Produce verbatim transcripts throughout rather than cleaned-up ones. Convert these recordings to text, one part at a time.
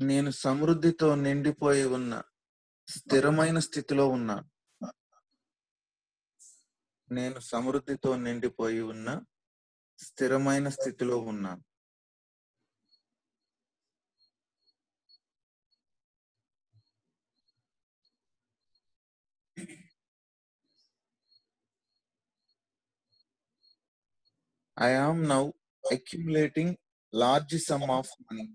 నేను సమృద్ధితో నిండిపోయి ఉన్న స్థిరమైన స్థితిలో ఉన్నాను. నేను సమృద్ధితో నిండిపోయి ఉన్న స్థిరమైన స్థితిలో ఉన్నాను. I am now accumulating large sum of money.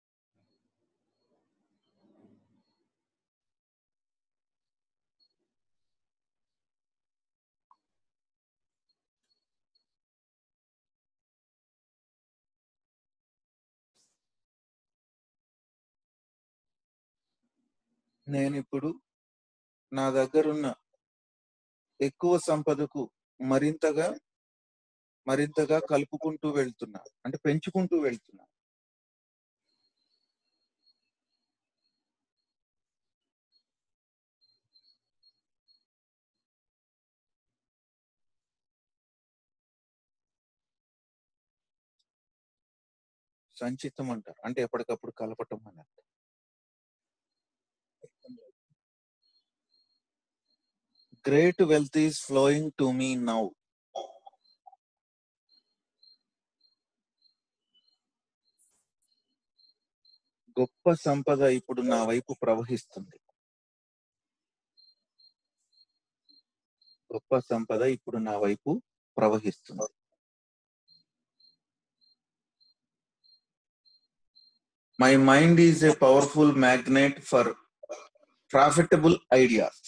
నేను ఇప్పుడు నా దగ్గరున్న ఎక్కువ సంపదకు మరింతగా మరింతగా కలుపుకుంటూ వెళ్తున్నా, అంటే పెంచుకుంటూ వెళ్తున్నా. సంచితం అంటారు, అంటే ఎప్పటికప్పుడు కలపటం అని అర్థం. Great wealth is flowing to me now. గొప్ప సంపద ఇప్పుడు నా వైపు ప్రవహిస్తుంది. గొప్ప సంపద ఇప్పుడు నా వైపు ప్రవహిస్తుంది. My mind is a powerful magnet for profitable ideas.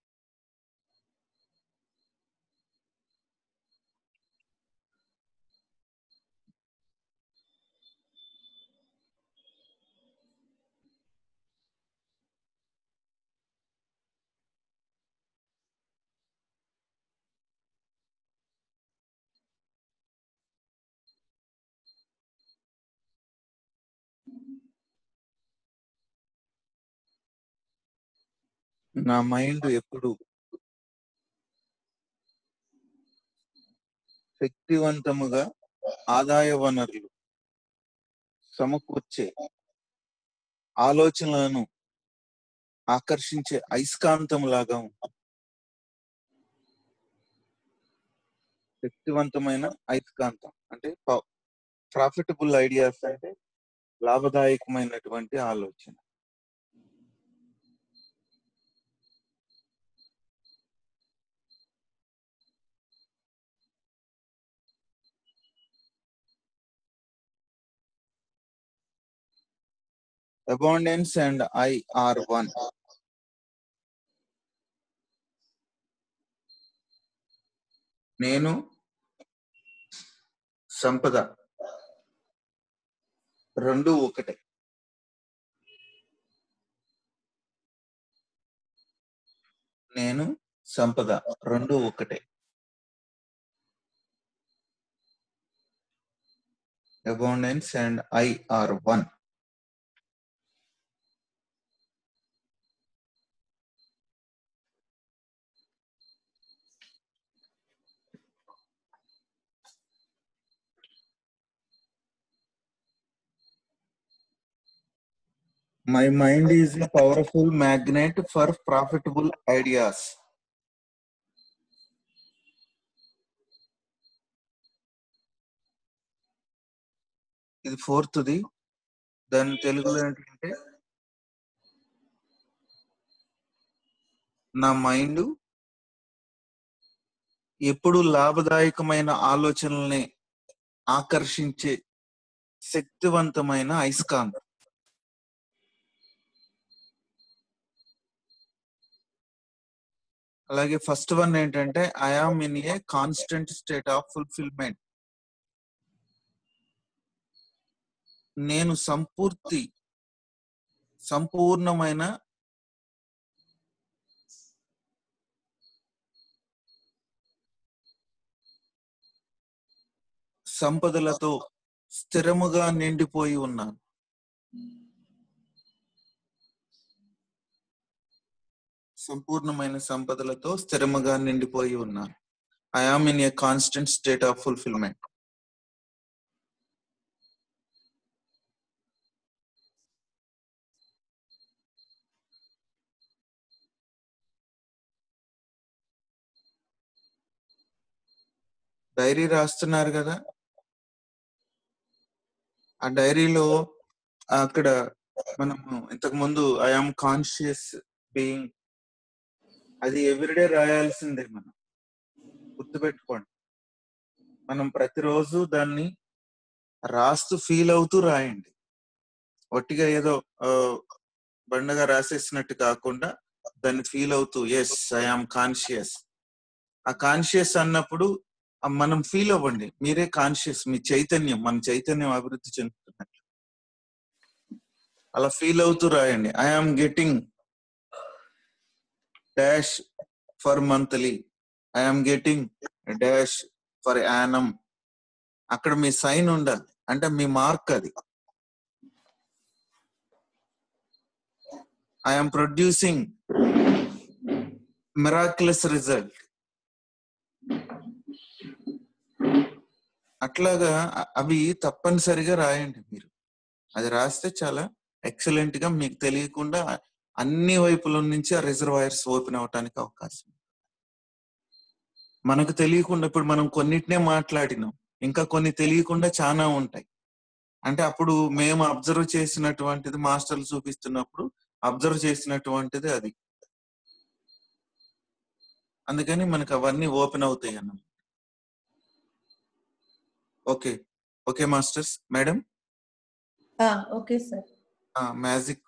నా మైండ్ ఎప్పుడు శక్తివంతముగా ఆదాయ వనరులు సమకూర్చే ఆలోచనలను ఆకర్షించే అయస్కాంతం లాగా ఉంటుంది. శక్తివంతమైన అయస్కాంతం అంటే ప్రాఫిటబుల్ ఐడియాస్ అంటే లాభదాయకమైనటువంటి ఆలోచన. Abundance and I are one. నేను సంపద రెండు ఒకటే. నేను సంపద రెండు ఒకటే. Abundance and I are one. My mind is a powerful magnet for profitable ideas. ఇది ఫోర్త్ది. దాని తెలుగులో ఏంటంటే నా మైండ్ ఎప్పుడు లాభదాయకమైన ఆలోచనల్ని ఆకర్షించే శక్తివంతమైన అయస్కాంతం. అలాగే ఫస్ట్ వన్ ఏంటంటే I am in a constant state of fulfilment. నేను సంపూర్తి సంపూర్ణమైన సంపదలతో స్థిరముగా నిండిపోయి ఉన్నాను. సంపూర్ణమైన సంపదలతో స్థిరముగా నిండిపోయి ఉన్నాను. I am in a constant state of fulfilment. Diary రాస్తున్నారు కదా, ఆ డైరీలో అక్కడ మనము ఇంతకు ముందు ఐఎమ్ కాన్షియస్ బీయింగ్, అది ఎవ్రీడే రాయాల్సిందే. మనం గుర్తుపెట్టుకోండి, మనం ప్రతిరోజు దాన్ని రాస్తూ ఫీల్ అవుతూ రాయండి. ఒట్టిగా ఏదో బండగా రాసేసినట్టు కాకుండా దాన్ని ఫీల్ అవుతూ, ఎస్ ఐఎమ్ కాన్షియస్. ఆ కాన్షియస్ అన్నప్పుడు మనం ఫీల్ అవ్వండి, మీరే కాన్షియస్, మీ చైతన్యం, మన చైతన్యం అభివృద్ధి చెందుతున్నట్లు అలా ఫీల్ అవుతూ రాయండి. I'm getting dash for monthly, I'm getting dash for యానం. అక్కడ మీ సైన్ ఉండాలి, అంటే మీ మార్క్ అది. I'm producing miraculous result. అట్లాగా అవి తప్పనిసరిగా రాయండి. మీరు అది రాస్తే చాలా ఎక్సలెంట్ గా మీకు తెలియకుండా అన్ని వైపుల నుంచి ఆ రిజర్వాయర్స్ ఓపెన్ అవటానికి అవకాశం. మనకు తెలియకుండా ఇప్పుడు మనం కొన్నిటినే మాట్లాడినాం, ఇంకా కొన్ని తెలియకుండా చాలా ఉంటాయి. అంటే అప్పుడు మేము అబ్జర్వ్ చేసినటువంటిది మాస్టర్లు చూపిస్తున్నప్పుడు అబ్జర్వ్ చేసినటువంటిది అది. అందుకని మనకు అవన్నీ ఓపెన్ అవుతాయి అన్న. Okay okay masters. Madam okay sir. Magic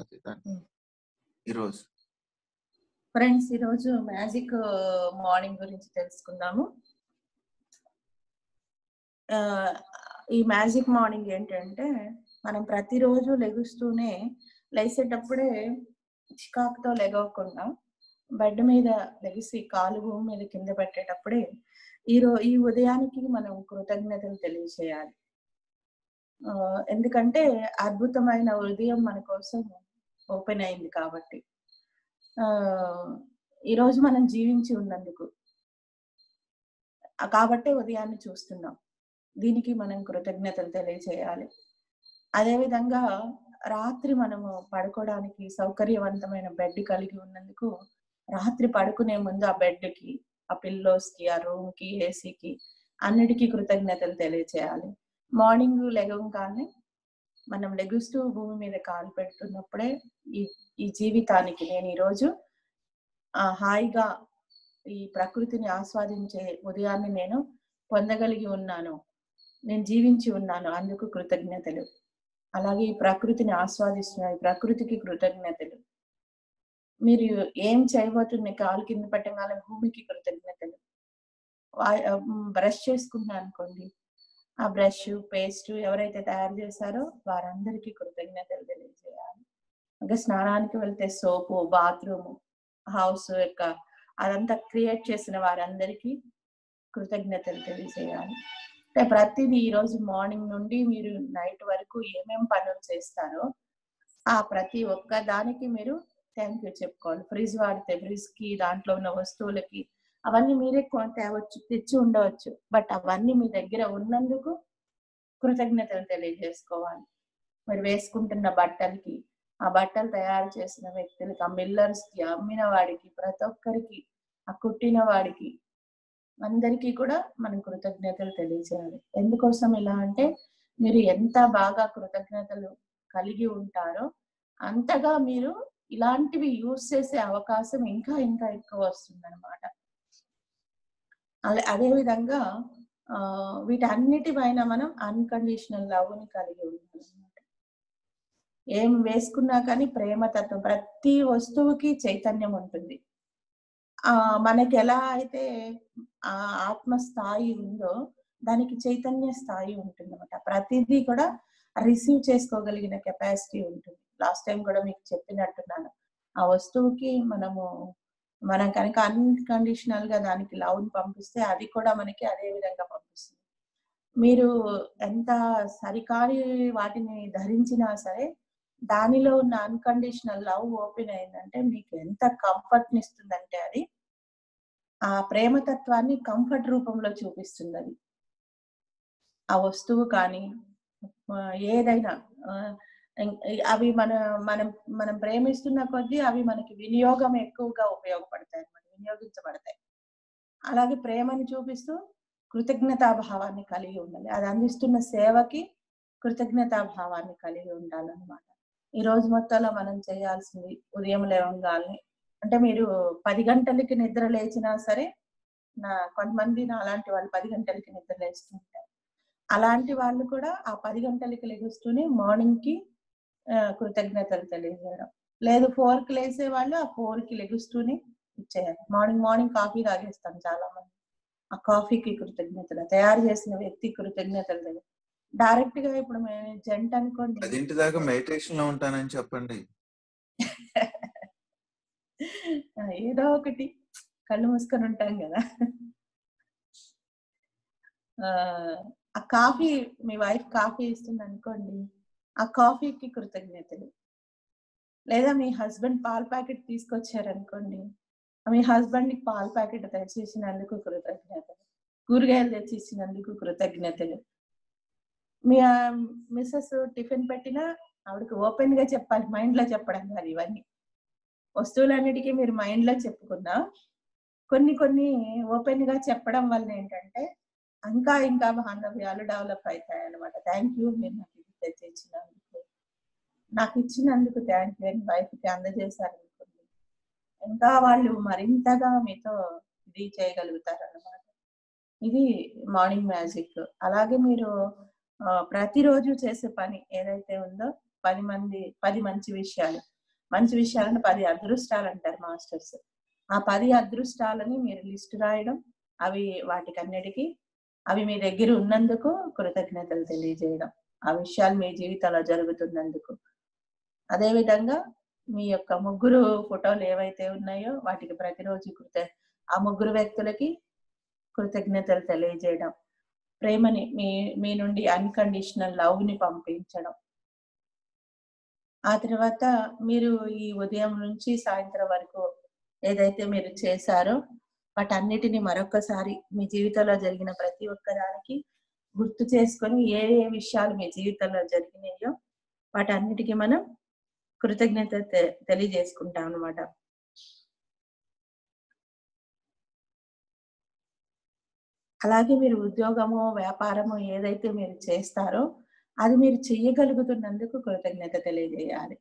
ఈరోజు ఫ్రెండ్స్, ఈరోజు మ్యాజిక్ మార్నింగ్ గురించి తెలుసుకుందాము. ఈ మ్యాజిక్ మార్నింగ్ ఏంటంటే, మనం ప్రతిరోజు లెగుస్తూనే లేచేటప్పుడే చికాకుతో లెగవకుండా బెడ్ మీద లెగిసి కాలు భూమి మీద కింద పెట్టేటప్పుడే ఈరో ఈ ఉదయానికి మనం కృతజ్ఞతలు తెలియజేయాలి. ఎందుకంటే అద్భుతమైన ఉదయం మన కోసం ఓపెన్ అయింది కాబట్టి. ఆ ఈరోజు మనం జీవించి ఉన్నందుకు కాబట్టే ఉదయాన్ని చూస్తున్నాం. దీనికి మనం కృతజ్ఞతలు తెలియజేయాలి. అదేవిధంగా రాత్రి మనము పడుకోవడానికి సౌకర్యవంతమైన బెడ్ కలిగి ఉన్నందుకు రాత్రి పడుకునే ముందు ఆ బెడ్కి, ఆ పిల్లోస్కి, ఆ రూమ్కి, ఏసీకి అన్నిటికీ కృతజ్ఞతలు తెలియజేయాలి. మార్నింగ్ లెగంగానే మనం లెగుస్తూ భూమి మీద కాలు పెడుతున్నప్పుడే ఈ ఈ జీవితానికి నేను ఈరోజు ఆ హాయిగా ఈ ప్రకృతిని ఆస్వాదించే ఉదయాన్ని నేను పొందగలిగి ఉన్నాను, నేను జీవించి ఉన్నాను, అందుకు కృతజ్ఞతలు. అలాగే ఈ ప్రకృతిని ఆస్వాదిస్తున్న ప్రకృతికి కృతజ్ఞతలు. మీరు ఏం చేయబోతున్న కాలు కింద పెట్టగానే భూమికి కృతజ్ఞతలు. బ్రష్ చేసుకున్నా అనుకోండి, ఆ బ్రష్ పేస్ట్ ఎవరైతే తయారు చేశారో వారందరికీ కృతజ్ఞతలు తెలియజేయాలి. ఇంకా స్నానానికి వెళ్తే సోపు, బాత్రూమ్, హౌస్ యొక్క అదంతా క్రియేట్ చేసిన వారందరికీ కృతజ్ఞతలు తెలియజేయాలి. ప్రతిదీ ఈరోజు మార్నింగ్ నుండి మీరు నైట్ వరకు ఏమేం పనులు చేస్తారో ఆ ప్రతి ఒక్క దానికి మీరు థ్యాంక్ యూ చెప్పుకోవాలి. ఫ్రిడ్జ్ వాడితే ఫ్రిడ్జ్ కి, దాంట్లో ఉన్న వస్తువులకి అవన్నీ మీరే తేవచ్చు, తెచ్చి ఉండవచ్చు, బట్ అవన్నీ మీ దగ్గర ఉన్నందుకు కృతజ్ఞతలు తెలియజేసుకోవాలి. మీరు వేసుకుంటున్న బట్టలకి, ఆ బట్టలు తయారు చేసిన వ్యక్తులకి, ఆ మిల్లర్స్ కి, అమ్మిన వాడికి, ప్రతి ఒక్కరికి, ఆ కుట్టిన వాడికి, అందరికీ కూడా మనం కృతజ్ఞతలు తెలియజేయాలి. ఎందుకోసం ఇలా అంటే, మీరు ఎంత బాగా కృతజ్ఞతలు కలిగి ఉంటారో అంతగా మీరు ఇలాంటివి యూజ్ చేసే అవకాశం ఇంకా ఇంకా ఎక్కువ వస్తుంది అనమాట. అదే విధంగా ఆ వీటన్నిటిపైన మనం అన్కండిషనల్ లవ్ని కలిగి ఉంటాం అనమాట. ఏం వేసుకున్నా కానీ ప్రేమతత్వం, ప్రతి వస్తువుకి చైతన్యం ఉంటుంది. ఆ మనకి ఎలా అయితే ఆ ఆత్మ స్థాయి ఉందో దానికి చైతన్య స్థాయి ఉంటుంది అనమాట. ప్రతిదీ కూడా రిసీవ్ చేసుకోగలిగిన కెపాసిటీ ఉంటుంది. లాస్ట్ టైం కూడా మీకు చెప్పినట్టున్నాను, ఆ వస్తువుకి మనము మనం కనుక అన్కండిషనల్ గా దానికి లవ్ని పంపిస్తే అది కూడా మనకి అదే విధంగా పంపిస్తుంది. మీరు ఎంత సరికాని వాటిని ధరించినా సరే దానిలో ఉన్న అన్కండిషనల్ లవ్ ఓపెన్ అయిందంటే మీకు ఎంత కంఫర్ట్ ని ఇస్తుందంటే అది ఆ ప్రేమతత్వాన్ని కంఫర్ట్ రూపంలో చూపిస్తుంది. అది ఆ వస్తువు కానీ ఏదైనా అవి మన మనం మనం ప్రేమిస్తున్న కొద్దీ అవి మనకి వినియోగం ఎక్కువగా ఉపయోగపడతాయి అన్నమాట, వినియోగించబడతాయి. అలాగే ప్రేమని చూపిస్తూ కృతజ్ఞతాభావాన్ని కలిగి ఉండాలి. అది అందిస్తున్న సేవకి కృతజ్ఞతాభావాన్ని కలిగి ఉండాలన్నమాట. ఈ రోజు మొత్తంలో మనం చేయాల్సింది ఉదయం లేవంగాల్నే అంటే మీరు పది గంటలకి నిద్ర లేచినా సరే, నా కొంతమంది నాలాంటి వాళ్ళు పది గంటలకి నిద్ర లేస్తూ ఉంటారు. అలాంటి వాళ్ళు కూడా ఆ పది గంటలకి లెగుస్తూనే మార్నింగ్‌కి ఆహ్, కృతజ్ఞతలు తెలియజేయడం. లేదు నాలుగుకి లేసే వాళ్ళు ఆ నాలుగుకి లెగుస్తూనే ఇచ్చేయాలి. మార్నింగ్ మార్నింగ్ కాఫీ తాగేస్తాం చాలా మంది. ఆ కాఫీకి కృతజ్ఞతలు, తయారు చేసిన వ్యక్తికి కృతజ్ఞతలు తెలి డైరెక్ట్‌గా ఇప్పుడు మేము జంట అనుకోండి. పదింటి దాకా మెడిటేషన్‌లో ఉంటానని చెప్పండి. ఆ! ఏదో ఒకటి కళ్ళు మూసుకొని ఉంటాం గదా! ఆహ్, ఆ కాఫీ మీ వైఫ్ కాఫీ ఇస్తుందనుకోండి, ఆ కాఫీకి కృతజ్ఞతలు. లేదా మీ హస్బెండ్ పాల ప్యాకెట్ తీసుకొచ్చారనుకోండి, మీ హస్బెండ్‌కి పాల ప్యాకెట్ తెచ్చిచ్చినందుకు కృతజ్ఞతలు. కూరగాయలు తెచ్చిచ్చినందుకు కృతజ్ఞతలు. మీ ఆహ్, మిసెస్ టిఫిన్ పెట్టినా ఆవిడకి ఓపెన్‌గా చెప్పాలి. మైండ్‌లో చెప్పడం కాదు ఇవన్నీ. వస్తువులన్నిటికి మీరు మైండ్‌లో చెప్పుకున్నా, కొన్ని కొన్ని ఓపెన్‌గా చెప్పడం వల్ల ఏంటంటే, ఇంకా ఇంకా బాంధవ్యాలు డెవలప్ అయితాయన్నమాట. థాంక్ యూ మీరు నాకు ఇది తెచ్చిచ్చినందుకు. నాకిచ్చినందుకు థాంక్ యూ అని వైఫ్‌కి అందజేశారనుకోండి. ఇంకా వాళ్ళు మరింతగా మీతో ఇది చేయగలుగుతారన్నమాట. ఇది మార్నింగ్ మ్యాజిక్. అలాగే మీరు ఆహ్, ప్రతిరోజు చేసే పని ఏదైతే ఉందో పది మంది పది మంచి విషయాలు. మంచి విషయాలను పది అదృష్టాలంటారు మాస్టర్స్. ఆ పది అదృష్టాలని మీరు లిస్ట్ రాయడం, అవి వాటికన్నిటికి అవి మీ దగ్గర ఉన్నందుకు కృతజ్ఞతలు తెలియజేయడం. ఆ విషయాలు మీ జీవితంలో జరుగుతున్నందుకు. అదే విధంగా మీ యొక్క ముగ్గురు ఫోటోలు ఏవైతే ఉన్నాయో వాటికి ప్రతిరోజు కృత ఆ ముగ్గురు వ్యక్తులకి కృతజ్ఞతలు తెలియజేయడం. ప్రేమని మీ మీ నుండి అన్‌కండిషనల్ లవ్‌ని పంపించడం. ఆ తర్వాత మీరు ఈ ఉదయం నుంచి సాయంత్రం వరకు ఏదైతే మీరు చేశారో వాటన్నిటిని మరొక్కసారి మీ జీవితంలో జరిగిన ప్రతి ఒక్క దానికి గుర్తు చేసుకొని ఏ ఏ విషయాలు మీ జీవితంలో జరిగినాయో వాటన్నిటికి మనం కృతజ్ఞత తె తెలియజేసుకుంటాం అన్నమాట. అలాగే మీరు ఉద్యోగమో, వ్యాపారమో ఏదైతే మీరు చేస్తారో అది మీరు చెయ్యగలుగుతున్నందుకు కృతజ్ఞత తెలియజేయాలి.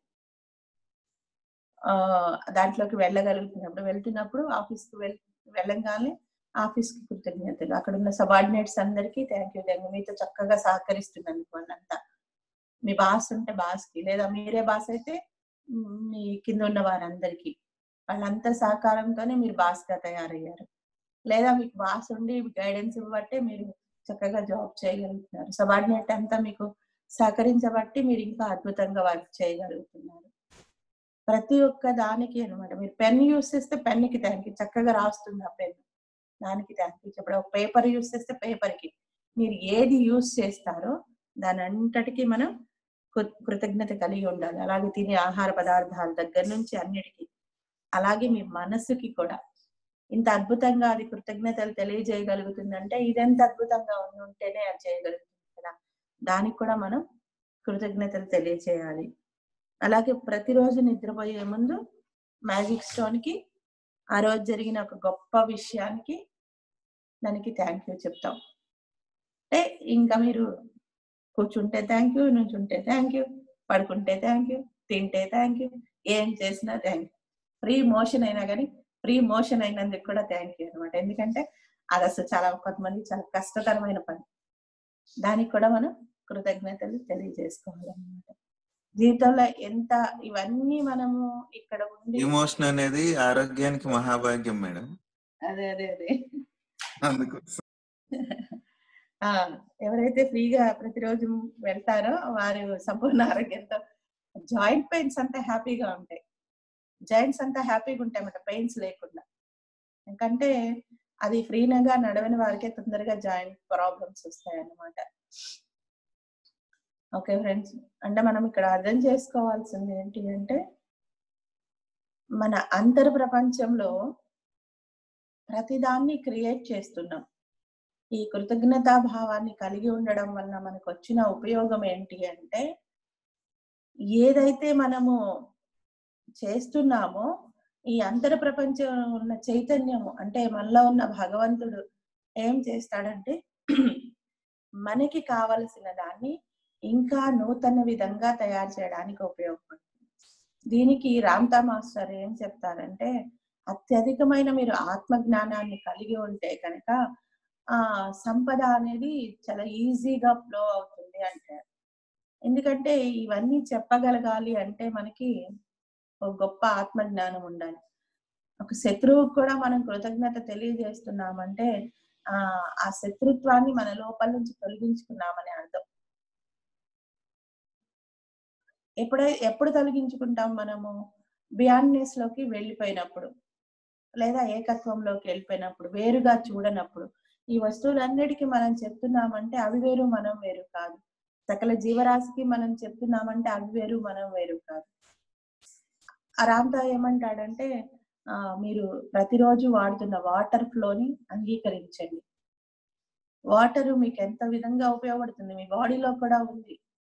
ఆహ్, దాంట్లోకి వెళ్ళగలుగుతున్నప్పుడు, వెళ్తున్నప్పుడు ఆఫీస్‌కి వెళ్ వెళ్ళంగానే ఆఫీస్‌కి కృతజ్ఞతలు. అక్కడున్న సబార్డినేట్స్ అందరికీ థాంక్ యూ. Thank you. మీతో చక్కగా సహకరిస్తున్నందుకు వాళ్ళంతా. మీ బాస్ ఉంటే బాస్‌కి, లేదా మీరే బాస్ అయితే హ్మ్, మీ కింద ఉన్న వారందరికీ. వాళ్ళంతా సహకారంతోనే మీరు బాస్‌గా తయారయ్యారు. లేదా మీకు బాస్ ఉండి గైడెన్స్ ఇవ్వబట్టే మీరు చక్కగా జాబ్ చేయగలుగుతున్నారు. సబార్డినేట్ అంతా మీకు సహకరించబట్టి మీరు ఇంకా అద్భుతంగా వర్క్ చేయగలుగుతున్నారు. ప్రతి ఒక్క దానికి అన్నమాట. మీరు పెన్ యూజ్ చేస్తే పెన్‌కి థాంక్ యూ. చక్కగా రాస్తుంది ఆ పెన్. దానికి థాంక్ యూ చెప్పడం. ఒక పేపర్ యూజ్ చేస్తే పేపర్‌కి. మీరు ఏది యూజ్ చేస్తారో దానంతటికి మనం కృ కృతజ్ఞత కలిగి ఉండాలి. అలాగే తినే ఆహార పదార్థాల దగ్గర నుంచి అన్నిటికి. అలాగే మీ మనసుకి కూడా. ఇంత అద్భుతంగా అది కృతజ్ఞతలు తెలియజేయగలుగుతుందంటే ఇదెంత అద్భుతంగా ఉండి ఉంటేనే అది చేయగలుగుతుంది కదా! దానికి కూడా మనం కృతజ్ఞతలు తెలియచేయాలి. అలాగే ప్రతిరోజు నిద్రపోయే ముందు మ్యాజిక్ స్టోన్‌కి ఆ రోజు జరిగిన ఒక గొప్ప విషయానికి దానికి థాంక్ యూ చెప్తాం. అంటే ఇంకా మీరు కూర్చుంటే థాంక్ యూ, నుంచుంటే థాంక్ యూ, పడుకుంటే థాంక్ యూ, తింటే థాంక్ యూ, ఏం చేసినా థాంక్ యూ. ఫ్రీ మోషన్ అయినా గాని, ఫ్రీ మోషన్ అయినందుకు కూడా థాంక్ యూ అన్నమాట. ఎందుకంటే అదసలు చాలా కొంతమందికి చాలా కష్టతరమైన పని. దానికి కూడా మనం కృతజ్ఞతలు తెలియజేసుకోవాలన్నమాట. జీవితంలో ఎంత ఇవన్నీ మనము ఇక్కడ ఉండి ఎమోషన్ అనేది ఆరోగ్యానికి మహాభాగ్యం మేడం. అదే. అదే. అదే. అందుకోసం. ఆ! ఎవరైతే ఫ్రీగా ప్రతిరోజు వెళ్తారో వారు సంపూర్ణ ఆరోగ్యంతో జాయింట్ పెయిన్స్ అంతా హ్యాపీగా ఉంటాయి. జాయింట్స్ అంతా హ్యాపీగా ఉంటాయన్నమాట పెయిన్స్ లేకుండా. ఎందుకంటే అది ఫ్రీగా నడవని వారికే తొందరగా జాయింట్ ప్రాబ్లమ్స్ వస్తాయన్నమాట. Okay friends. అంటే మనం ఇక్కడ అర్థం చేసుకోవాల్సింది ఏంటి అంటే మన అంతర్ ప్రపంచంలో ప్రతిదాన్ని క్రియేట్ చేస్తున్నాం. ఈ కృతజ్ఞతా భావాన్ని కలిగి ఉండడం వల్ల మనకొచ్చిన ఉపయోగం ఏంటి అంటే, ఏదైతే మనము చేస్తున్నామో, ఈ అంతర ప్రపంచంలో ఉన్న చైతన్యము అంటే మనలో ఉన్న భగవంతుడు ఏం చేస్తాడంటే మనకి కావలసిన దాన్ని ఇంకా నూతన విధంగా తయారు చేయడానికి ఉపయోగపడుతుంది. దీనికి రామ్తా మాస్టర్ ఏం చెప్తారంటే, అత్యధికమైన మీరు ఆత్మ జ్ఞానాన్ని కలిగి ఉంటే కనుక ఆ సంపద అనేది చాలా ఈజీగా ఫ్లో అవుతుంది అంటారు. ఎందుకంటే ఇవన్నీ చెప్పగలగాలి అంటే మనకి ఒక గొప్ప ఆత్మ జ్ఞానం ఉండాలి. ఒక శత్రువుకు కూడా మనం కృతజ్ఞత తెలియజేస్తున్నామంటే ఆ ఆ శత్రుత్వాన్ని మన లోపల నుంచి తొలగించుకున్నామని అర్థం. ఎప్పుడై ఎప్పుడు తొలగించుకుంటాం మనము? బియాండ్నెస్ లోకి వెళ్ళిపోయినప్పుడు, లేదా ఏకత్వంలోకి వెళ్ళిపోయినప్పుడు, వేరుగా చూడనప్పుడు. ఈ వస్తువులన్నిటికీ మనం చెప్తున్నామంటే అవి వేరు మనం వేరు కాదు. సకల జీవరాశికి మనం చెప్తున్నామంటే అవి వేరు మనం వేరు కాదు. ఆ రామ్తా ఏమంటాడంటే ఆ మీరు ప్రతిరోజు వాడుతున్న వాటర్ ఫ్లోని అంగీకరించండి. వాటర్ మీకు ఎంత విధంగా ఉపయోగపడుతుంది, మీ బాడీలో కూడా ఉంది.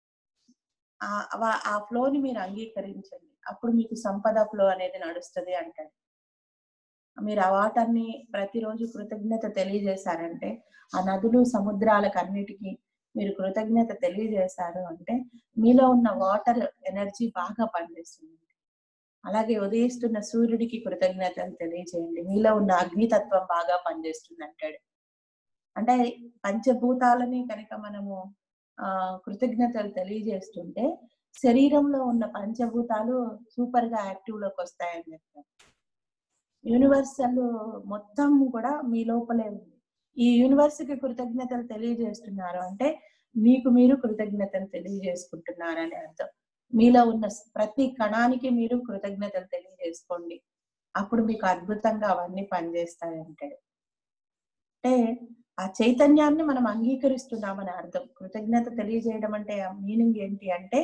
ఆ ఆ ఫ్లోని మీరు అంగీకరించండి, అప్పుడు మీకు సంపద ఫ్లో అనేది నడుస్తుంది అంటాడు. మీరు ఆ వాటర్ని ప్రతిరోజు కృతజ్ఞత తెలియజేశారంటే, ఆ నదులు సముద్రాలకు అన్నిటికీ మీరు కృతజ్ఞత తెలియజేశారు అంటే మీలో ఉన్న వాటర్ ఎనర్జీ బాగా పనిచేస్తుంది. అలాగే ఉదయిస్తున్న సూర్యుడికి కృతజ్ఞతలు తెలియజేయండి, మీలో ఉన్న అగ్నితత్వం బాగా పనిచేస్తుంది అంటాడు. అంటే పంచభూతాలని కనుక మనము ఆ కృతజ్ఞతలు తెలియజేస్తుంటే శరీరంలో ఉన్న పంచభూతాలు సూపర్ గా యాక్టివ్ లోకి వస్తాయని చెప్తారు. యూనివర్సల్ మొత్తం కూడా మీ లోపలే ఉంది. ఈ యూనివర్స్ కి కృతజ్ఞతలు తెలియజేస్తున్నారు అంటే మీకు మీరు కృతజ్ఞతలు తెలియజేసుకుంటున్నారని అర్థం. మీలో ఉన్న ప్రతి కణానికి మీరు కృతజ్ఞతలు తెలియజేసుకోండి, అప్పుడు మీకు అద్భుతంగా అవన్నీ పనిచేస్తాయి అంటాడు. అంటే ఆ చైతన్యాన్ని మనం అంగీకరిస్తున్నామని అర్థం. కృతజ్ఞత తెలియజేయడం అంటే ఆ మీనింగ్ ఏంటి అంటే,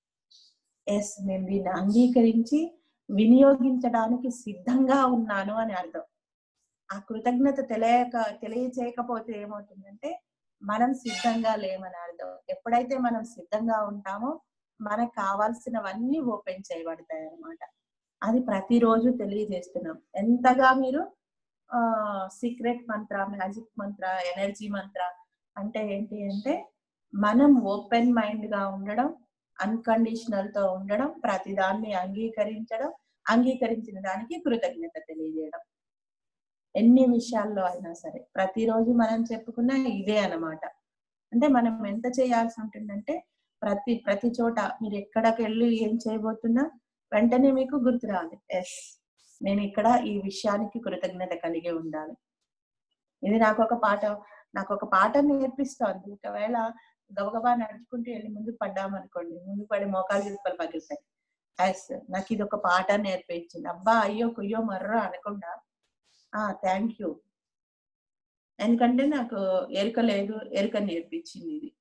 ఎస్ నేను దీన్ని అంగీకరించి వినియోగించడానికి సిద్ధంగా ఉన్నాను అని అర్థం. ఆ కృతజ్ఞత తెలియక తెలియచేయకపోతే ఏమవుతుందంటే మనం సిద్ధంగా లేమని అర్థం. ఎప్పుడైతే మనం సిద్ధంగా ఉంటామో మనకు కావాల్సినవన్నీ ఓపెన్ చేయబడతాయి అన్నమాట. అది ప్రతిరోజు తెలియజేస్తున్నాం. ఎంతగా మీరు ఆ సీక్రెట్ మంత్ర, మ్యాజిక్ మంత్ర, ఎనర్జీ మంత్ర అంటే ఏంటి అంటే మనం ఓపెన్ మైండ్ గా ఉండడం, అన్కండిషనల్ తో ఉండడం, ప్రతిదాన్ని అంగీకరించడం, అంగీకరించిన దానికి కృతజ్ఞత తెలియజేయడం. ఎన్ని విషయాల్లో అయినా సరే ప్రతిరోజు మనం చెప్పుకున్న ఇదే అన్నమాట. అంటే మనం ఎంత చేయాల్సి ఉంటుందంటే ప్రతి ప్రతి చోట మీరు ఎక్కడికి వెళ్ళి ఏం చేయబోతున్నా వెంటనే మీకు గుర్తు రావాలి, ఎస్ నేను ఇక్కడ ఈ విషయానికి కృతజ్ఞత కలిగి ఉండాలి. ఇది నాకు ఒక పాట నాకు ఒక పాట నేర్పిస్తోంది. ఒకవేళ గబగబా నడుచుకుంటూ వెళ్ళి ముందుకు పడ్డామనుకోండి, ముందుకు పడి మోకాలు చిప్పలు పగిలితాయి. ఎస్ నాకు ఇది ఒక పాట నేర్పించింది. అబ్బా అయ్యో కుయ్యో మర్రో అనకుండా ఆ థ్యాంక్ యూ, ఎందుకంటే నాకు ఎరుక లేదు, ఎరుక నేర్పించింది ఇది.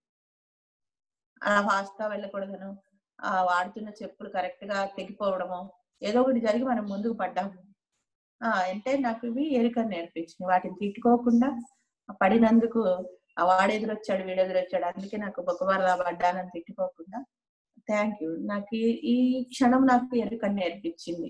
అలా ఫాస్ట్ గా వెళ్ళకూడదను, ఆ వాడుతున్న చెప్పులు కరెక్ట్ గా తెగిపోవడము, ఏదో ఒకటి జరిగి మనం ముందుకు పడ్డాము. ఆ అంటే నాకు ఇవి ఎరుక నేర్పించింది. వాటిని తిట్టుకోకుండా పడినందుకు ఆ వాడెదురొచ్చాడు వీడెదురొచ్చాడు అందుకే నాకు బొక్కబారలా పడ్డానని తిట్టుకోకుండా థ్యాంక్ యూ, నాకు ఈ క్షణం నాకు ఎరుక నేర్పించింది.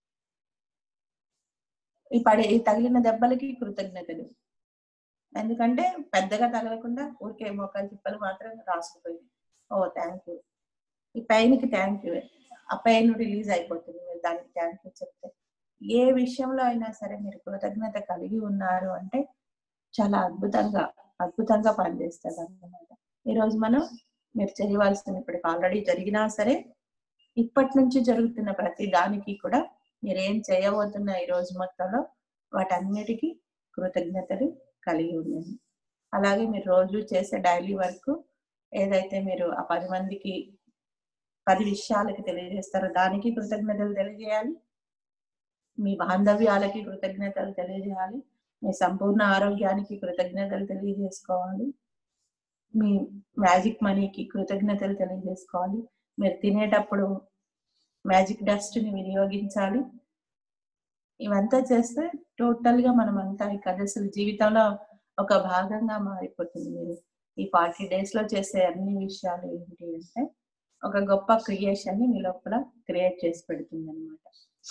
ఈ పడే ఈ తగిలిన దెబ్బలకి కృతజ్ఞతలు, ఎందుకంటే పెద్దగా తగలకుండా ఊరికే మోకాలు చిప్పలు మాత్రం రాసుకుపోయింది. ఓ థ్యాంక్ యూ, ఈ పెయిన్ కి థ్యాంక్ యూ, ఆ పెయిన్ రిలీజ్ అయిపోతుంది మీరు దానికి థ్యాంక్ యూ చెప్తే. ఏ విషయంలో అయినా సరే మీరు కృతజ్ఞత కలిగి ఉన్నారు అంటే చాలా అద్భుతంగా అద్భుతంగా పనిచేస్తారు అన్నమాట. ఈరోజు మనం మీరు చేయవలసిన ఇప్పటికి ఆల్రెడీ జరిగినా సరే ఇప్పటి నుంచి జరుగుతున్న ప్రతి దానికి కూడా మీరేం చేయబోతున్న ఈ రోజు మొత్తంలో వాటన్నిటికీ కృతజ్ఞతలు కలిగి ఉండండి. అలాగే మీరు రోజు చేసే డైలీ వర్క్ ఏదైతే మీరు ఆ పది మందికి పది విషయాలకి తెలియజేస్తారో దానికి కృతజ్ఞతలు తెలియజేయాలి, మీ బాంధవ్యాలకి కృతజ్ఞతలు తెలియజేయాలి, మీ సంపూర్ణ ఆరోగ్యానికి కృతజ్ఞతలు తెలియజేసుకోవాలి, మీ మ్యాజిక్ మనీకి కృతజ్ఞతలు తెలియజేసుకోవాలి, మీరు తినేటప్పుడు మ్యాజిక్ డస్ట్ ని వినియోగించాలి. ఇవంతా చేస్తే టోటల్ గా మనం అంతా ఈ కథ జీవితంలో ఒక భాగంగా మారిపోతుంది. మీరు ఈ ఫార్టీ డేస్ లో చేసే అన్ని విషయాలు ఏంటి అంటే ఒక గొప్ప క్రియేషన్ ని మీ లోపల క్రియేట్ చేసి పెడుతుంది అనమాట.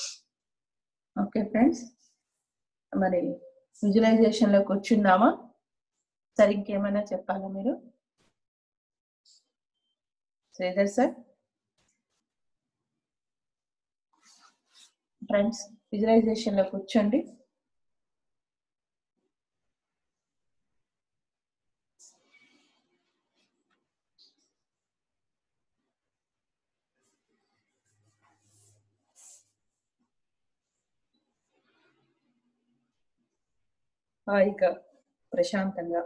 ఓకే ఫ్రెండ్స్, మరి విజువలైజేషన్ లో కూర్చుందామా? సార్ ఇంకేమైనా చెప్పాలా మీరు? శ్రీధర్ సార్. ఫ్రెండ్స్ విజువలైజేషన్ లో కూర్చోండి. హాయిగా ప్రశాంతంగా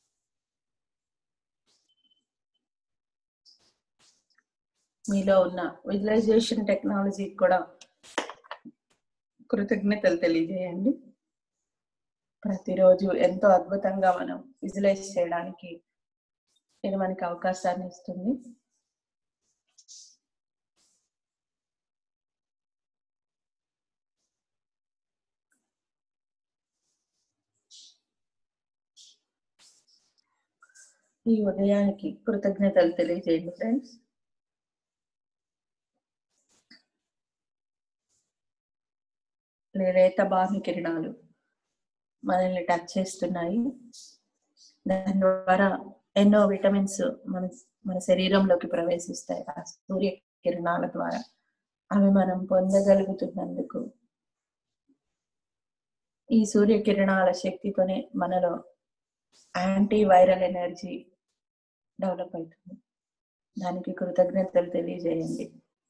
మీలో ఉన్న విజువలైజేషన్ టెక్నాలజీ కూడా కృతజ్ఞతలు తెలియజేయండి. ప్రతిరోజు ఎంతో అద్భుతంగా మనం విజువలైజ్ చేయడానికి ఇది మనకి అవకాశాన్ని ఇస్తుంది. ఈ ఉదయానికి కృతజ్ఞతలు తెలియజేయండి ఫ్రెండ్స్. లేత బాహ్య కిరణాలు మనల్ని టచ్ చేస్తున్నాయి. దాని ద్వారా ఎన్నో విటమిన్స్ మన మన శరీరంలోకి ప్రవేశిస్తాయి. ఆ సూర్య కిరణాల ద్వారా అవి మనం పొందగలుగుతున్నందుకు ఈ సూర్య కిరణాల శక్తితోనే మనలో యాంటీ వైరల్ ఎనర్జీ డెవలప్ అవుతుంది. దానికి కృతజ్ఞతలు తెలియజేయండి.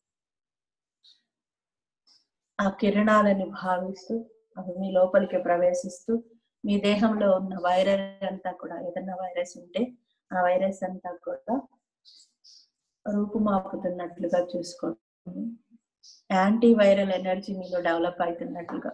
ఆ కిరణాలని భావిస్తూ అవి మీ లోపలికి ప్రవేశిస్తూ మీ దేహంలో ఉన్న వైరస్ అంతా కూడా, ఏదన్నా వైరస్ ఉంటే ఆ వైరస్ అంతా కూడా రూపుమాపుతున్నట్లుగా చూసుకోండి. యాంటీ వైరల్ ఎనర్జీ మీలో డెవలప్ అవుతున్నట్లుగా.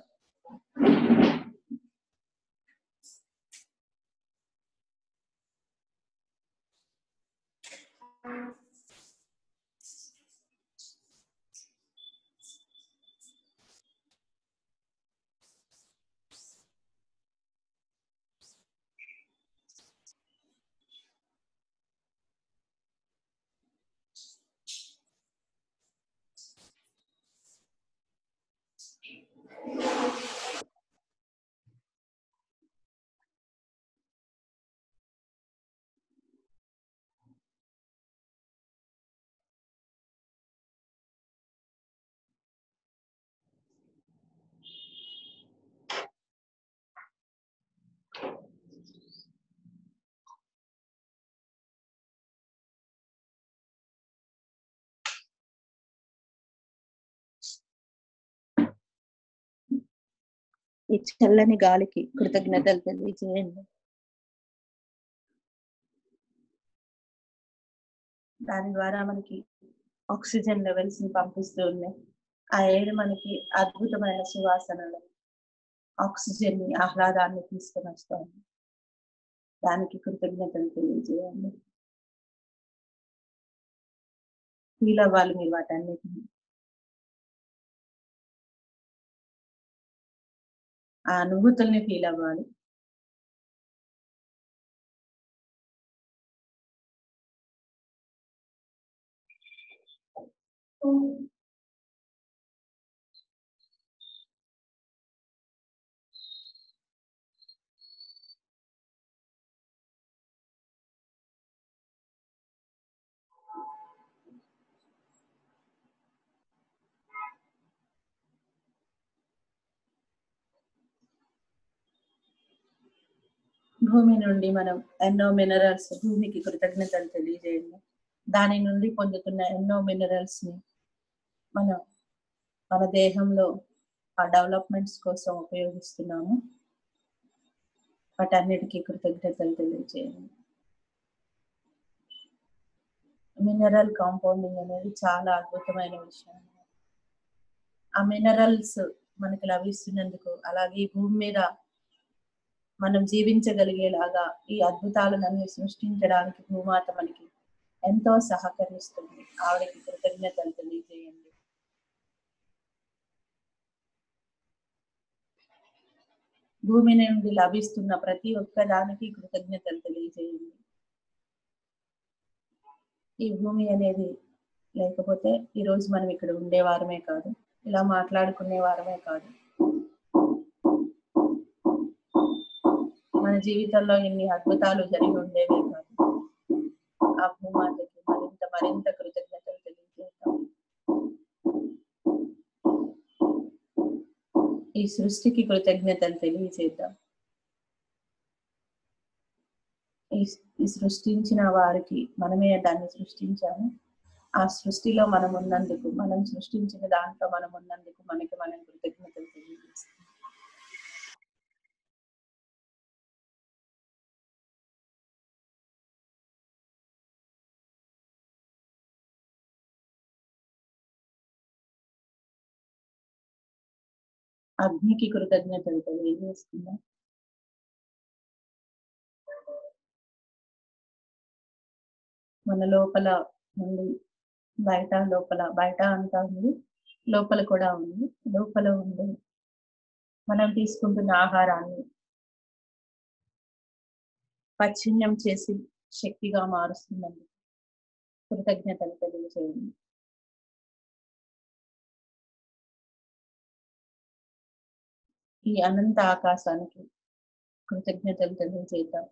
ఈ చల్లని గాలికి కృతజ్ఞతలు తెలియజేయండి. దాని ద్వారా మనకి ఆక్సిజన్ లెవెల్స్ ని పంపిస్తూ ఉన్నాయి. ఆ ఎయిర్ మనకి అద్భుతమైన సువాసనలు, ఆక్సిజన్ ని, ఆహ్లాదాన్ని తీసుకొని వస్తుంది. దానికి కృతజ్ఞతలు తెలియజేయండి. ఫీల్ అవ్వాలి మీరు వాటన్నిటిని. ఆ అనుభూతుల్ని ఫీల్ అవ్వాలి. భూమి నుండి మనం ఎన్నో మినరల్స్, భూమికి కృతజ్ఞతలు తెలియజేయండి. దాని నుండి పొందుతున్న ఎన్నో మినరల్స్ ని మనం మన దేహంలో ఆ డెవలప్మెంట్స్ కోసం ఉపయోగిస్తున్నాము. వాటన్నిటికీ కృతజ్ఞతలు తెలియజేయండి. మినరల్ కాంపౌండింగ్ అనేది చాలా అద్భుతమైన విషయం. ఆ మినరల్స్ మనకి లభిస్తున్నందుకు, అలాగే ఈ భూమి మీద మనం జీవించగలిగేలాగా ఈ అద్భుతాలన్నీ సృష్టించడానికి భూమాత మనకి ఎంతో సహకరిస్తుంది. ఆవిడకి కృతజ్ఞతలు తెలియజేయండి. భూమి నుండి లభిస్తున్న ప్రతి ఒక్క దానికి కృతజ్ఞతలు తెలియజేయండి. ఈ భూమి అనేది లేకపోతే ఈరోజు మనం ఇక్కడ ఉండేవారమే కాదు, ఇలా మాట్లాడుకునే వారమే కాదు. మన జీవితంలో ఇన్ని అద్భుతాలు జరిగి ఉండేవి కాదు. ఆ భూమాతకి మరింత మరింత కృతజ్ఞతలు తెలియజేద్దాం. ఈ సృష్టికి కృతజ్ఞతలు తెలియజేద్దాం. ఈ ఈ సృష్టించిన వారికి మనమే దాన్ని సృష్టించాము. ఆ సృష్టిలో మనం ఉన్నందుకు, మనం సృష్టించిన దాంట్లో మనం ఉన్నందుకు మనకి మనం కృతజ్ఞతలు తెలియజేస్తాం. అగ్నికి కృతజ్ఞతలు తెలియజేస్తున్నాం. మన లోపల నుండి బయట, లోపల బయట అంతా ఉంది, లోపల కూడా ఉంది. లోపల ఉంది మనం తీసుకుంటున్న ఆహారాన్ని పచ్చిన్నం చేసి శక్తిగా మారుస్తున్నందుకు కృతజ్ఞతలు తెలియజేయండి. ఈ అనంత ఆకాశానికి కృతజ్ఞతలు తెలియజేద్దాం.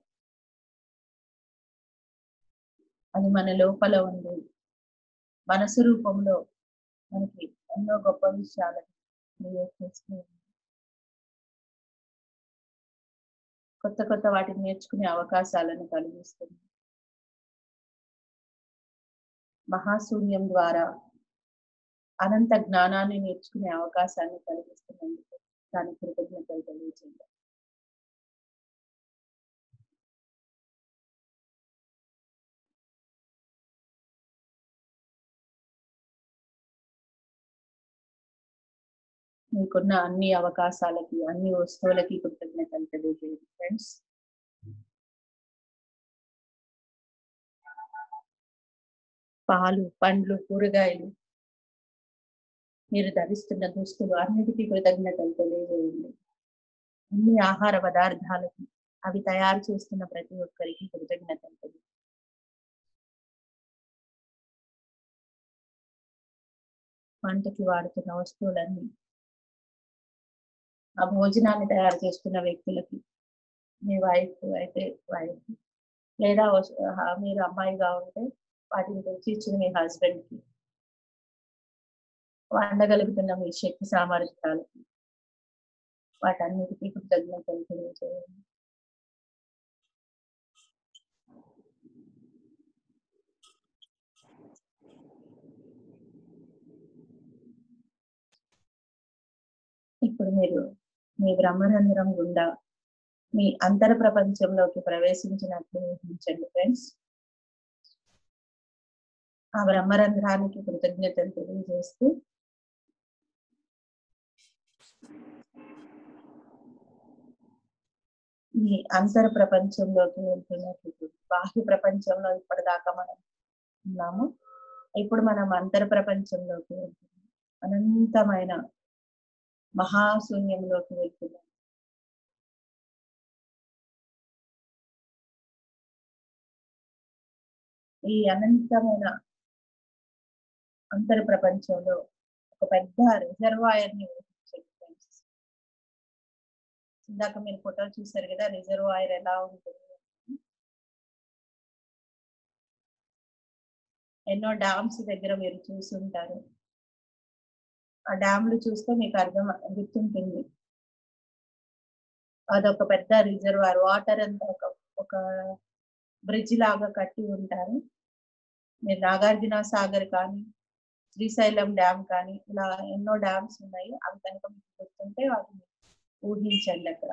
అది మన లోపల ఉంది, మనసు రూపంలో మనకి ఎన్నో గొప్ప విషయాలను క్రియేట్ చేస్తూ ఉంది. కొత్త కొత్త వాటిని నేర్చుకునే అవకాశాలను కలిగిస్తుంది. మహాశూన్యం ద్వారా అనంత జ్ఞానాన్ని నేర్చుకునే అవకాశాన్ని కలిగిస్తున్నందుకు దానికి కృతజ్ఞతలు తెలియజేయండి. మీకున్న అన్ని అవకాశాలకి, అన్ని వస్తువులకి కృతజ్ఞతలు తెలియజేయండి ఫ్రెండ్స్. పాలు, పండ్లు, కూరగాయలు, మీరు ధరిస్తున్న దుస్తులు అన్నిటికీ కృతజ్ఞతలు తెలియజేయండి. అన్ని ఆహార పదార్థాలకి, అవి తయారు చేస్తున్న ప్రతి ఒక్కరికి కృతజ్ఞతలు తెలియజేయండి. వంటకి వాడుతున్న వస్తువులన్నీ, ఆ భోజనాన్ని తయారు చేస్తున్న వ్యక్తులకి, మీ వైఫ్ అయితే వైఫ్, లేదా మీరు అమ్మాయిగా ఉంటే వాటిని తెచ్చి ఇచ్చిన మీ హస్బెండ్కి, వండగలుగుతున్న మీ శక్తి సామర్థ్యాలకి, వాటన్నిటికీ కృతజ్ఞతలు తెలియజేయండి. ఇప్పుడు మీరు మీ బ్రహ్మరంధ్రం గుండా మీ అంతర ప్రపంచంలోకి ప్రవేశించినట్లు ఊహించండి ఫ్రెండ్స్. ఆ బ్రహ్మరంధ్రానికి కృతజ్ఞతలు తెలియజేస్తూ మీ అంతర ప్రపంచంలోకి వెళ్తున్నట్లు, బాహ్య ప్రపంచంలో ఇప్పటిదాకా మనం ఉన్నాము, ఇప్పుడు మనం అంతర ప్రపంచంలోకి వెళ్తున్నాం. అనంతమైన మహాశూన్యంలోకి వెళ్తున్నాం. ఈ అనంతమైన అంతర ప్రపంచంలో ఒక పెద్ద రిజర్వాయర్ ని ఊహించండి ఫ్రెండ్స్. ఇందాక మీరు ఫోటో చూసారు కదా, రిజర్వాయర్ ఎలా ఉంటుంది. ఎన్నో డ్యామ్స్ దగ్గర మీరు చూసుంటారు. ఆ డ్యామ్లు చూస్తే మీకు అర్థం గుర్తుంటుంది. అదొక పెద్ద రిజర్వాయర్, వాటర్ అంతా ఒక ఒక బ్రిడ్జ్ లాగా కట్టి ఉంటారు. మీరు నాగార్జున సాగర్ కానీ, శ్రీశైలం డ్యామ్ కానీ, ఇలా ఎన్నో డ్యామ్స్ ఉన్నాయి. అవి కనుక మీకు గుర్తుంటే వాటిని ఊహించండి. అక్కడ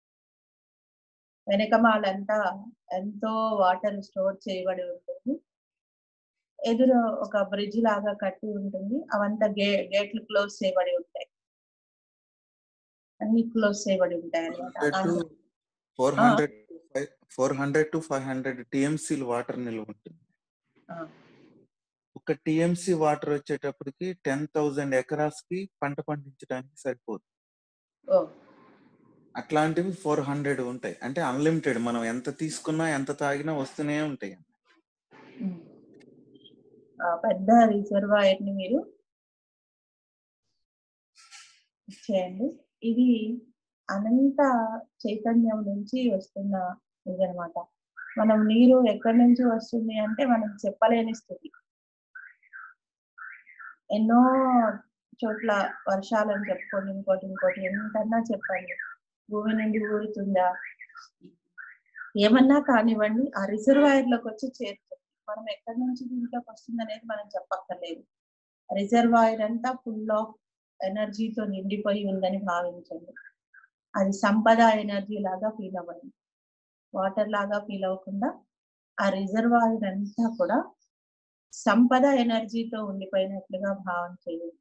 వెనకమాలంతా ఎంతో వాటర్ స్టోర్ చేయబడి ఉంటుంది. ఎదురు ఒక బ్రిడ్జ్ లాగా కట్టి ఉంటుంది. అవంతా గే గేట్లు క్లోజ్ చేయబడి ఉంటాయి. అన్ని క్లోజ్ చేయబడి ఉంటాయి అన్నమాట. Four hundred to five hundred TMC water నిల్వ ఉంటుంది. ఒక టీఎంసీ వాటర్ వచ్చేటప్పటికి టెన్ థౌజండ్ ఎకరాస్ కి పంట పండించడానికి సరిపోదు. అట్లాంటివి ఫోర్ హండ్రెడ్ ఉంటాయి. అంటే అన్లిమిటెడ్, మనం ఎంత తీసుకున్నా ఎంత తాగినా వస్తూనే ఉంటాయి. పెద్ద రిజర్వాయర్ ని మీరు చేయండి. ఇది అనంత చైతన్యం నుంచి వస్తున్న ఇదనమాట. మనం నీరు ఎక్కడి నుంచి వస్తుంది అంటే మనం చెప్పలేని స్థితి. ఎన్నో చోట్ల వర్షాలని చెప్పుకోండి, ఇంకోటి ఇంకోటి ఎంతన్నా చెప్పండి. భూమి నుండి ఊరుతుందా? ఏమన్నా కానివ్వండి, ఆ రిజర్వాయర్‌లోకి వచ్చి చేరుతుంది. మనం ఎక్కడి నుంచి దీంట్లోకి వస్తుందనేది మనం చెప్పక్కర్లేదు. రిజర్వాయర్ అంతా ఫుల్ ఆఫ్ ఎనర్జీతో నిండిపోయి ఉందని భావించండి. అది సంపద ఎనర్జీ లాగా ఫీల్ అవ్వండి. వాటర్ లాగా ఫీల్ అవ్వకుండా ఆ రిజర్వాయర్ అంతా కూడా సంపద ఎనర్జీతో ఉండిపోయినట్లుగా భావన చేయండి.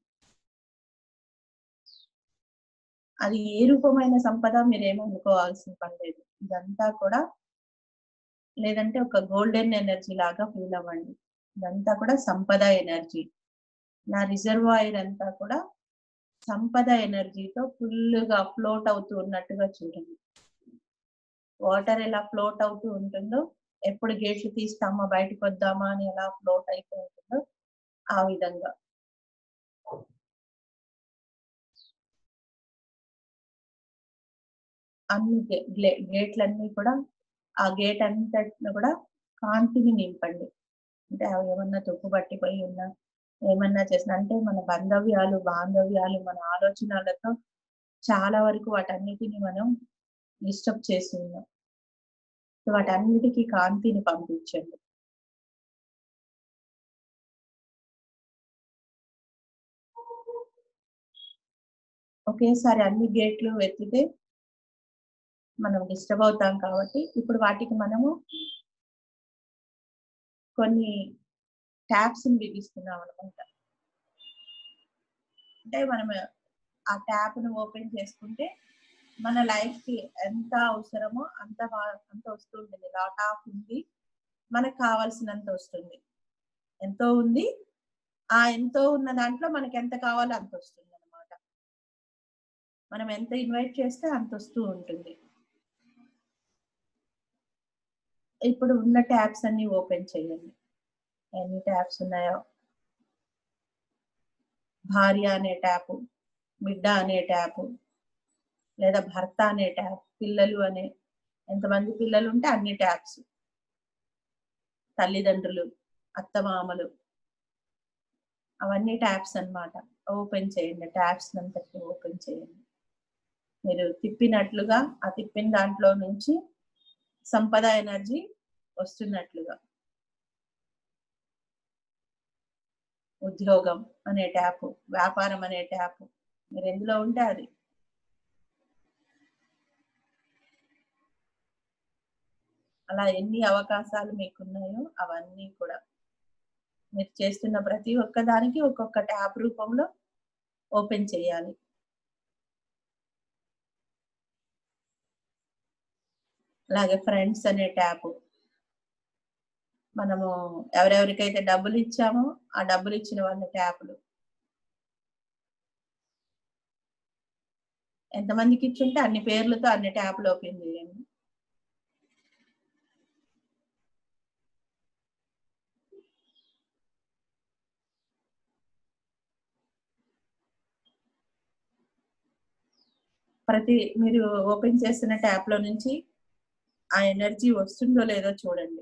అది ఏ రూపమైన సంపద మీరేమీ అనుకోవాల్సిన పని లేదు. ఇదంతా కూడా లేదంటే ఒక గోల్డెన్ ఎనర్జీ లాగా ఫీల్ అవ్వండి. ఇదంతా కూడా సంపద ఎనర్జీ. నా రిజర్వాయర్ అంతా కూడా సంపద ఎనర్జీతో ఫుల్‌గా ఫ్లోట్ అవుతూ ఉన్నట్టుగా చూడండి. వాటర్ ఎలా ఫ్లోట్ అవుతూ ఉంటుందో, ఎప్పుడు గేట్లు తీస్తామా, బయటకు వద్దామా అని ఎలా ఫ్లోట్ అయితూ ఉంటుందో ఆ విధంగా. అన్ని గే గ్లే గేట్లన్నీ కూడా ఆ గేట్ అంతటిని కూడా కాంతిని నింపండి. అంటే అవి ఏమన్నా తుప్పు పట్టిపోయి ఉన్నా, ఏమన్నా చేసినా అంటే మన బంధవ్యాలు, బాంధవ్యాలు, మన ఆలోచనలతో చాలా వరకు వాటన్నిటిని మనం డిస్టర్బ్ చేసి ఉన్నాం. వాటన్నిటికి కాంతిని పంపించండి. ఒకేసారి అన్ని గేట్లు ఎత్తితే మనం డిస్టర్బ్ అవుతాం కాబట్టి, ఇప్పుడు వాటికి మనము కొన్ని ట్యాప్స్‌ని బిగిస్తున్నాం అనమాట. అంటే మనం ఆ ట్యాప్‌ని ఓపెన్ చేసుకుంటే మన లైఫ్‌కి ఎంత అవసరమో అంత వ అంత వస్తూ ఉంటుంది. లాట్ ఆఫ్ ఉంది. మనకు కావాల్సినంత వస్తుంది. ఎంతో ఉంది. ఆ ఎంతో ఉన్న దాంట్లో మనకెంత కావాలో అంత వస్తుందన్నమాట. మనం ఎంత ఇన్వైట్ చేస్తే అంత వస్తూ ఉంటుంది. ఇప్పుడు ఉన్న ట్యాబ్స్ అన్ని ఓపెన్ చేయండి. ఎన్ని ట్యాబ్స్ ఉన్నాయో. భార్య అనే ట్యాపు, బిడ్డ అనే ట్యాపు, లేదా భర్త అనే ట్యాప్, పిల్లలు అనే ఎంతమంది పిల్లలుంటే అన్ని ట్యాబ్స్. తల్లిదండ్రులు, అత్తమామలు అవన్నీ ట్యాబ్స్ అన్నమాట. ఓపెన్ చేయండి. ట్యాబ్స్‌నంతటిని ఓపెన్ చేయండి. మీరు తిప్పినట్లుగా ఆ తిప్పిన దాంట్లో నుంచి సంపద ఎనర్జీ వస్తున్నట్లుగా. ఉద్యోగం అనే ట్యాపు, వ్యాపారం అనే ట్యాపు. మీరు ఎందులో ఉంటే అది. అలా ఎన్ని అవకాశాలు మీకున్నాయో అవన్నీ కూడా మీరు చేస్తున్న ప్రతి ఒక్క దానికి ఒక్కొక్క ట్యాప్ రూపంలో ఓపెన్ చేయాలి. అలాగే ఫ్రెండ్స్ అనే ట్యాపు. మనము ఎవరెవరికైతే డబ్బులు ఇచ్చామో ఆ డబ్బులు ఇచ్చిన వాళ్ళ ట్యాపులు. ఎంతమందికి ఇచ్చుంటే అన్ని పేర్లతో అన్ని ట్యాపులు ఓపెన్ చేయండి. ప్రతి మీరు ఓపెన్ చేసిన ట్యాప్‌లో నుంచి ఆ ఎనర్జీ వస్తుందో లేదో చూడండి.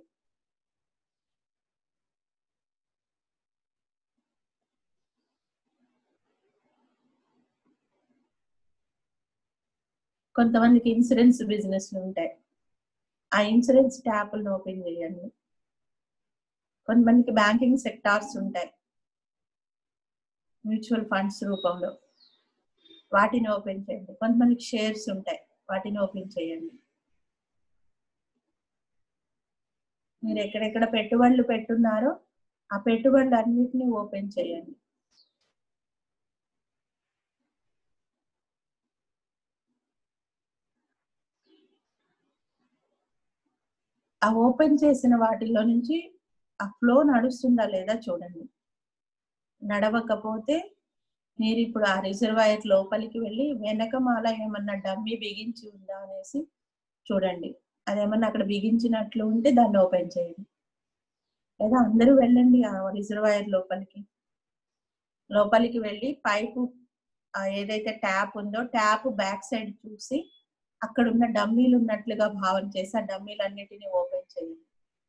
కొంతమందికి ఇన్సూరెన్స్ బిజినెస్‌లు ఉంటాయి. ఆ ఇన్సూరెన్స్ ట్యాపులను ఓపెన్ చేయండి. కొంతమందికి బ్యాంకింగ్ సెక్టార్స్ ఉంటాయి. మ్యూచువల్ ఫండ్స్ రూపంలో. వాటిని ఓపెన్ చేయండి. కొంతమందికి షేర్స్ ఉంటాయి. వాటిని ఓపెన్ చేయండి. మీరు ఎక్కడెక్కడ పెట్టుబడులు పెట్టున్నారో ఆ పెట్టుబడులన్నిటిని ఓపెన్ చేయండి. ఆ ఓపెన్ చేసిన వాటిలో నుంచి ఆ ఫ్లో నడుస్తుందా లేదా చూడండి. నడవకపోతే మీరిప్పుడు ఆ రిజర్వాయర్ లోపలికి వెళ్లి వెనకమాల ఏమన్నా డమ్మీ బిగించి ఉందా అనేసి చూడండి. అదేమన్నా అక్కడ బిగించినట్లు ఉంటే దాన్ని ఓపెన్ చేయండి. లేదా అందరూ వెళ్ళండి ఆ రిజర్వాయర్ లోపలికి. లోపలికి వెళ్లి పైపు ఆహ్, ఏదైతే ట్యాప్ ఉందో ట్యాప్ బ్యాక్ సైడ్ చూసి అక్కడ ఉన్న డమ్మీలు ఉన్నట్లుగా భావన చేసి ఆ డమ్మీలన్నిటిని ఓపెన్ చేయండి.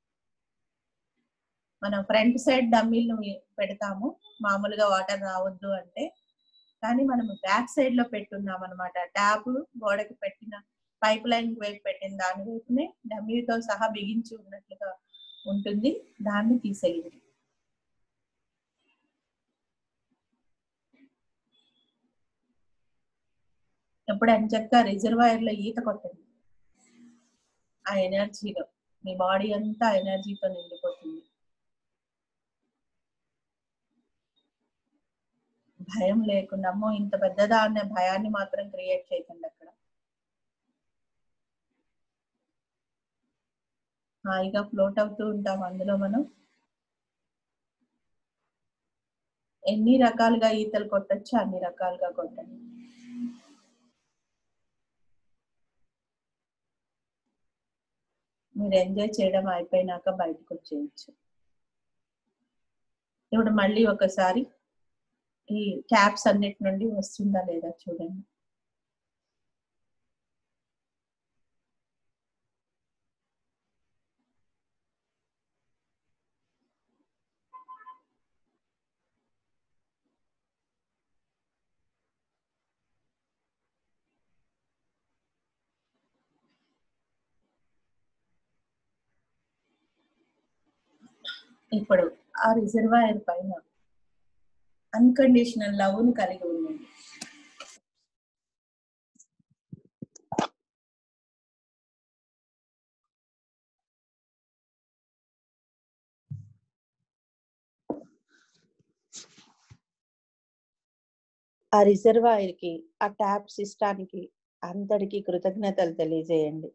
మనం ఫ్రంట్ సైడ్ డమ్మీలను పెడతాము మామూలుగా వాటర్ రావద్దు అంటే, కానీ మనము బ్యాక్ సైడ్ లో పెట్టున్నాం అనమాట. ట్యాప్ గోడకి పెట్టిన పైప్ లైన్ వైపు పెట్టిన దాని వైపునే డమ్మీతో సహా బిగించి ఉన్నట్లుగా ఉంటుంది. దాన్ని తీసేయండి. ఎప్పుడు ఎంచక్కా రిజర్వాయర్ లో ఈత కొట్టండి. ఆ ఎనర్జీలో మీ బాడీ అంతా ఎనర్జీతో నిండిపోతుంది. భయం లేకుండా, అమ్మో ఇంత పెద్దదా అనే భయాన్ని మాత్రం క్రియేట్ చేయకండి అక్కడ. హాయిగా ఫ్లోట్ అవుతూ ఉంటాం అందులో మనం. ఎన్ని రకాలుగా ఈతలు కొట్టొచ్చు అన్ని రకాలుగా కొట్టండి. మీరు ఎంజాయ్ చేయడం అయిపోయినాక బయటకు వచ్చేయచ్చు. ఇప్పుడు మళ్ళీ ఒకసారి ఈ ట్యాప్స్ అన్నిటి నుండి వస్తుందా లేదా చూడండి. ఇప్పుడు ఆ రిజర్వాయర్ పైన అన్కండిషనల్ లవ్ ను కలిగి ఉండండి. ఆ రిజర్వాయర్ కి, ఆ ట్యాప్ సిస్టానికి అంతటికి కృతజ్ఞతలు తెలియజేయండి.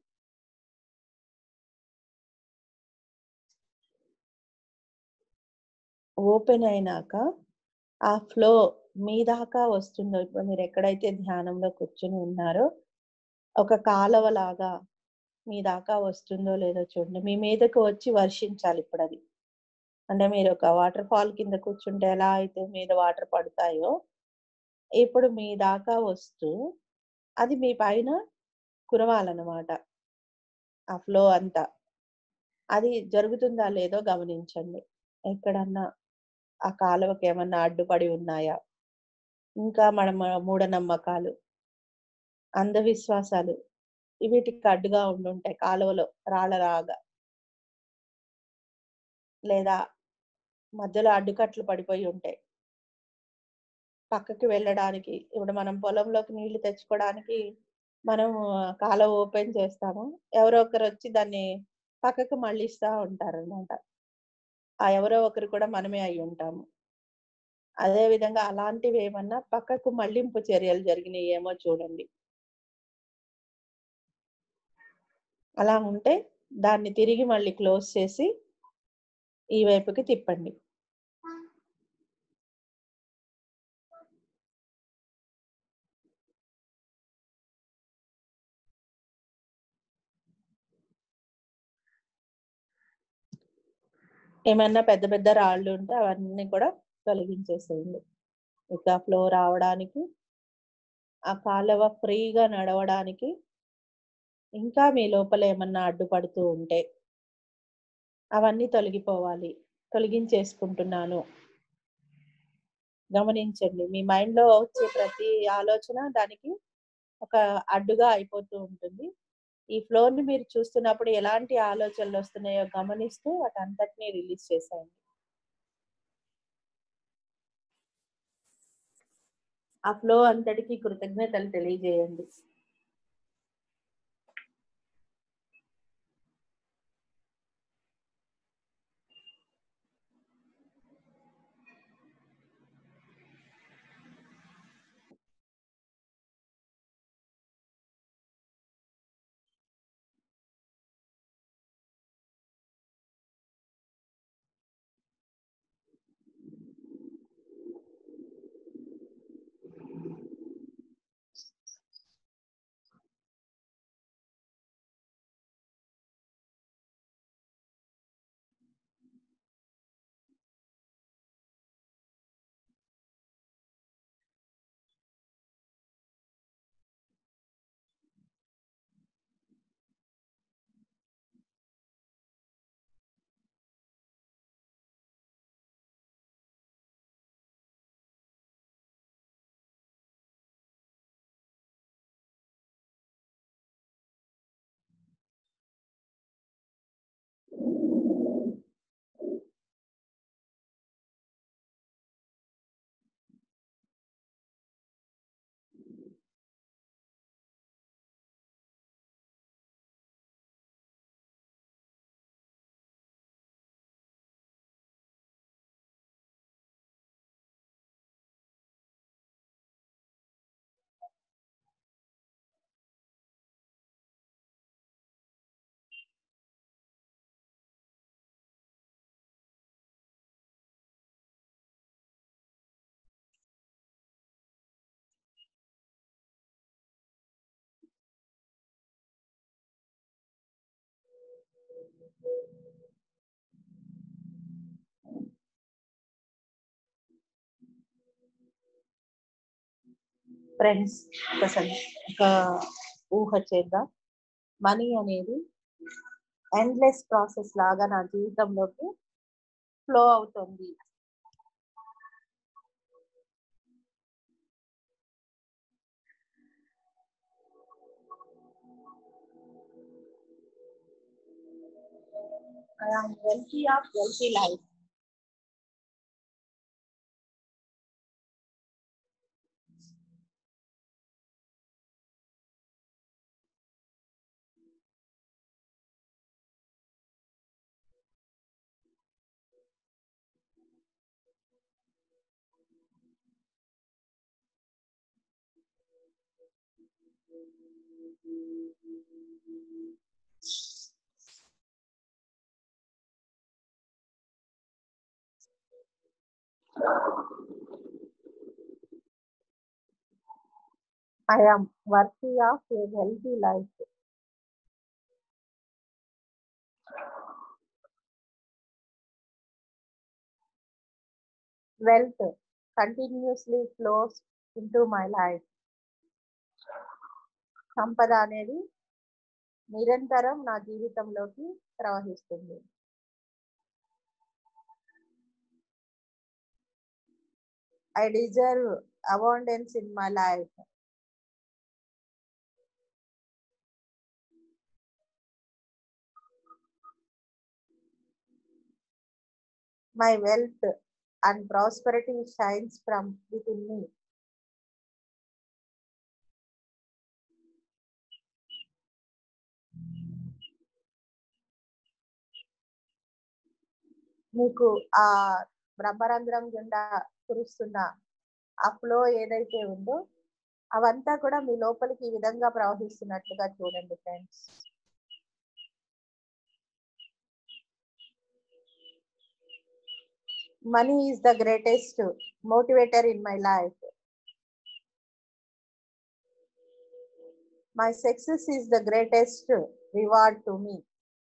ఓపెన్ అయినాక ఆ ఫ్లో మీ దాకా వస్తుందో, ఇప్పుడు మీరు ఎక్కడైతే ధ్యానంలో కూర్చుని ఉన్నారో ఒక కాలవలాగా మీ దాకా వస్తుందో లేదో చూడండి. మీ మీదకు వచ్చి వర్షించాలి ఇప్పుడు అది. అంటే మీరు ఒక వాటర్ ఫాల్ కింద కూర్చుంటే ఎలా అయితే మీద వాటర్ పడతాయో, ఇప్పుడు మీ దాకా వస్తూ అది మీ పైన కురవాలన్నమాట. ఆ ఫ్లో అంతా. అది జరుగుతుందా లేదో గమనించండి. ఎక్కడన్నా ఆ కాలువకి ఏమన్నా అడ్డుపడి ఉన్నాయా? ఇంకా మన మ మూఢనమ్మకాలు, అంధవిశ్వాసాలు వీటికి అడ్డుగా ఉండుంటాయి కాలువలో రాళ్ళలాగా. లేదా మధ్యలో అడ్డుకట్లు పడిపోయి ఉంటాయి. పక్కకి వెళ్ళడానికి ఇప్పుడు మనం పొలంలోకి నీళ్లు తెచ్చుకోవడానికి మనం కాలువ ఓపెన్ చేస్తాము. ఎవరో ఒకరొచ్చి దాన్ని పక్కకు మళ్ళిస్తా ఉంటారనమాట. ఆ ఎవరో ఒకరు కూడా మనమే అయ్యుంటాము. అదే విధంగా అలాంటివేమన్నా పక్కకు మళ్ళింపు చర్యలు జరిగినాయేమో చూడండి. అలా ఉంటే దాన్ని తిరిగి మళ్ళీ క్లోజ్ చేసి ఈ వైపుకి తిప్పండి. ఏమన్నా పెద్ద పెద్ద రాళ్ళు ఉంటే అవన్నీ కూడా తొలగించేసేయండి. ఇక ఫ్లో రావడానికి, ఆ కాలువ ఫ్రీగా నడవడానికి, ఇంకా మీ లోపల ఏమన్నా అడ్డుపడుతూ ఉంటే అవన్నీ తొలగిపోవాలి. తొలగించేసుకుంటున్నాను. గమనించండి. మీ మైండ్‌లో వచ్చే ప్రతి ఆలోచన దానికి ఒక అడ్డుగా అయిపోతూ ఉంటుంది. ఈ ఫ్లోని మీరు చూస్తున్నప్పుడు ఎలాంటి ఆలోచనలొస్తున్నాయో గమనిస్తూ వాటంతటిని రిలీజ్ చేసేయండి. ఆ ఫ్లో అంతటికి కృతజ్ఞతలు తెలియజేయండి. ఫ్రెండ్స్, ఒక సం- ఒక ఊహ చేద్దాం. మనీ అనేది ఎండ్లెస్ ప్రాసెస్ లాగా నా జీవితంలోకి ఫ్లో అవుతుంది. I am wealthy of wealthy life. I am worthy of a healthy life. Wealth continuously flows into my life. సంపద అనేది నిరంతరం నా జీవితంలోకి ప్రవహిస్తుంది. I deserve abundance in my life. My wealth and prosperity shines from within me. మీకు ఆ బ్రహ్మరంధ్రం గుండా కురుస్తున్న ఆ ఫ్లో ఏదైతే ఉందో అవంతా కూడా మీ లోపలికి ఈ విధంగా ప్రవహిస్తున్నట్లుగా చూడండి friends. Money is the greatest motivator in my life. My success is the greatest reward to me.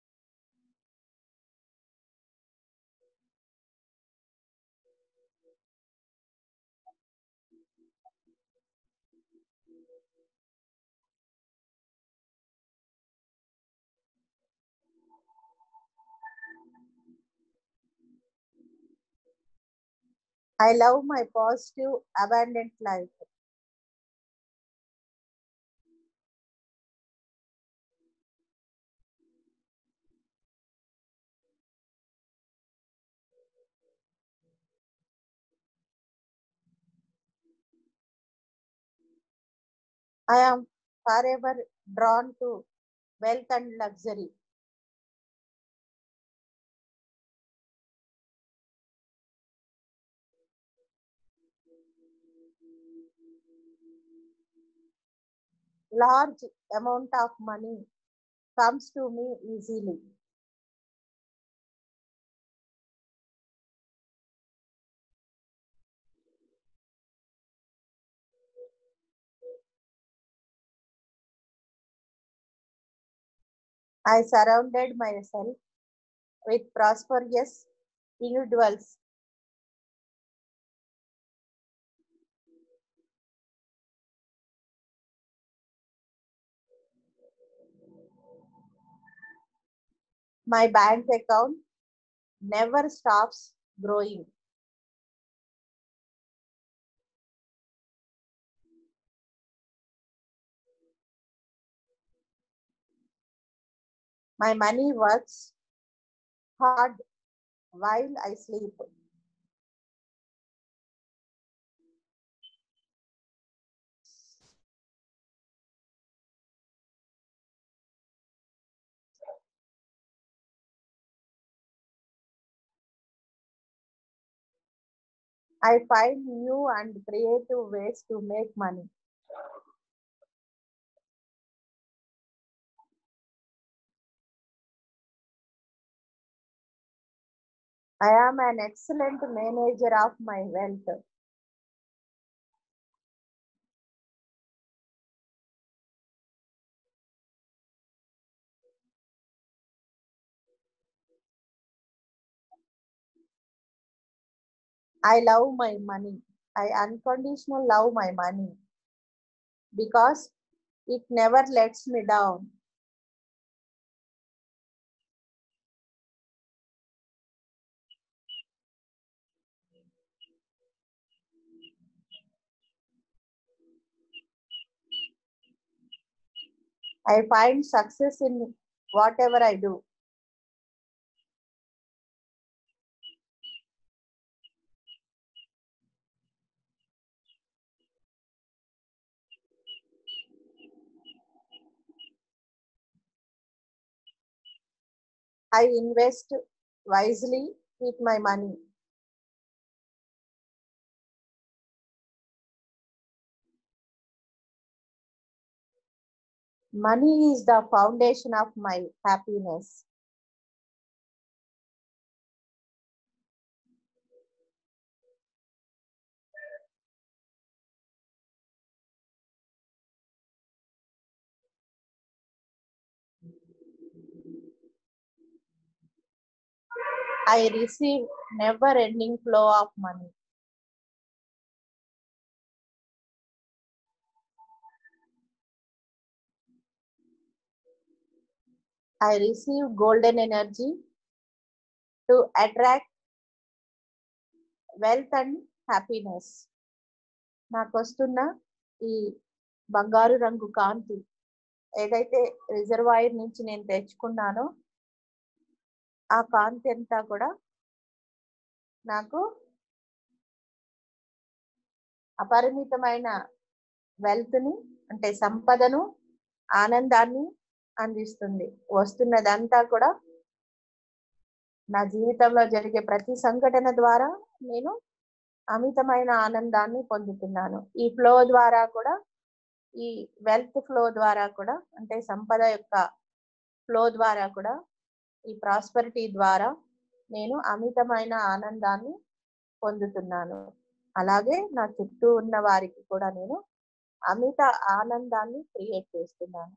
I love my positive, abundant life. I am forever drawn to wealth and luxury. Large amount of money comes to me easily. I surrounded myself with prosperous individuals. My bank account never stops growing. My money works hard while I sleep. I find new and creative ways to make money. I am an excellent manager of my wealth. I love my money. I unconditional love my money because it never lets me down. I find success in whatever I do. I invest wisely with my money. Money is the foundation of my happiness. I receive never ending flow of money. I receive golden energy to attract wealth and happiness. నాకు వస్తున్న ఈ బంగారు రంగు కాంతి ఏదైతే reservoir నుంచి నేను తెచ్చుకున్నానో ఆ కాంతి అంతా కూడా నాకు అపరిమితమైన వెల్త్ ని అంటే సంపదను ఆనందాన్ని అందిస్తుంది. వస్తున్నదంతా కూడా నా జీవితంలో జరిగే ప్రతి సంఘటన ద్వారా నేను అమితమైన ఆనందాన్ని పొందుతున్నాను. ఈ ఫ్లో ద్వారా కూడా ఈ వెల్త్ ఫ్లో ద్వారా కూడా అంటే సంపద యొక్క ఫ్లో ద్వారా కూడా ఈ ప్రాస్పరిటీ ద్వారా నేను అమితమైన ఆనందాన్ని పొందుతున్నాను. అలాగే నా చుట్టూ ఉన్న వారికి కూడా నేను అమిత ఆనందాన్ని క్రియేట్ చేస్తున్నాను.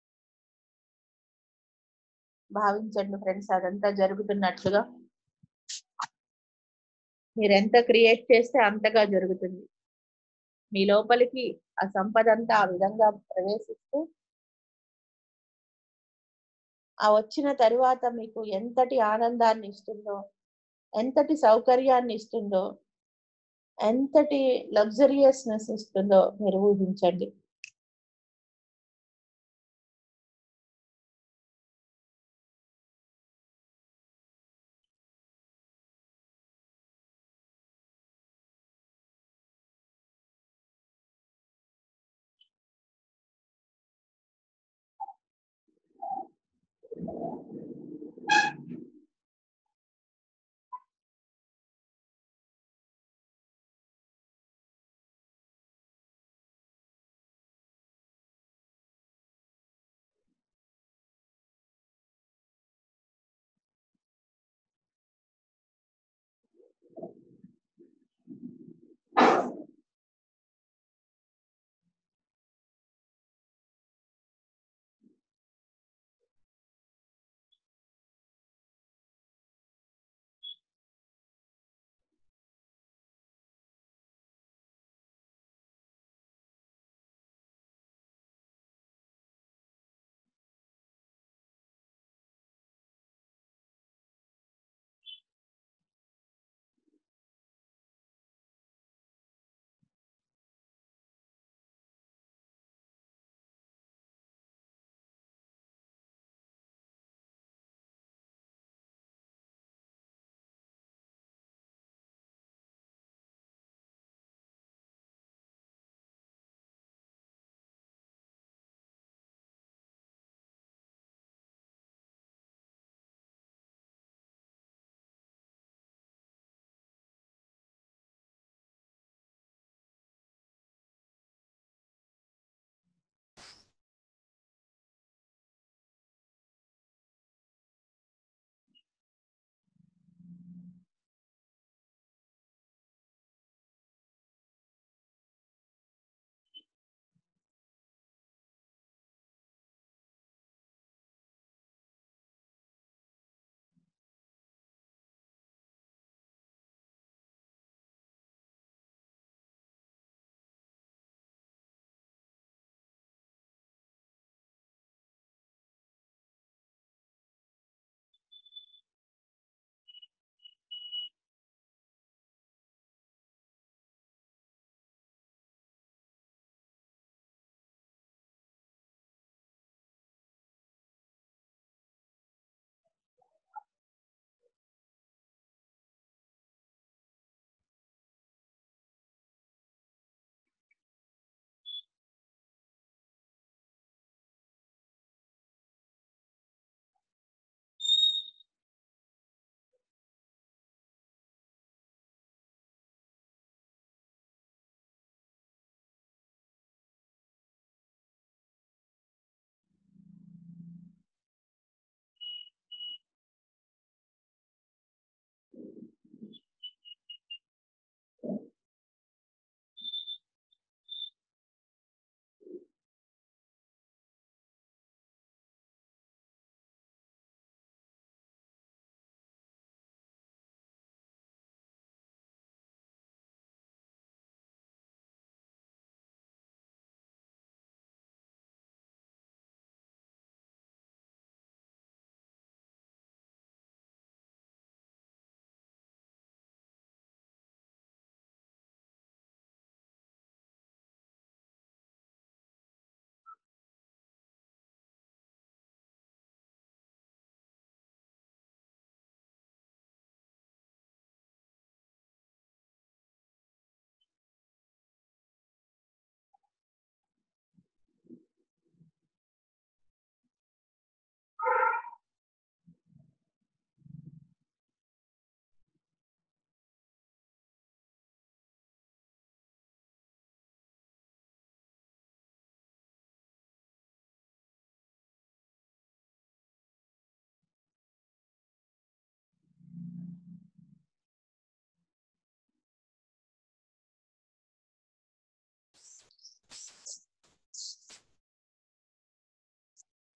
భావించండి ఫ్రెండ్స్, అదంతా జరుగుతున్నట్లుగా. మీరు ఎంత క్రియేట్ చేస్తే అంతగా జరుగుతుంది. మీ లోపలికి ఆ సంపద అంతా ఆ విధంగా ప్రవేశిస్తూ ఆ వచ్చిన తరువాత మీకు ఎంతటి ఆనందాన్ని ఇస్తుందో, ఎంతటి సౌకర్యాన్ని ఇస్తుందో, ఎంతటి లగ్జరియస్నెస్ ఇస్తుందో మీరు ఊహించండి.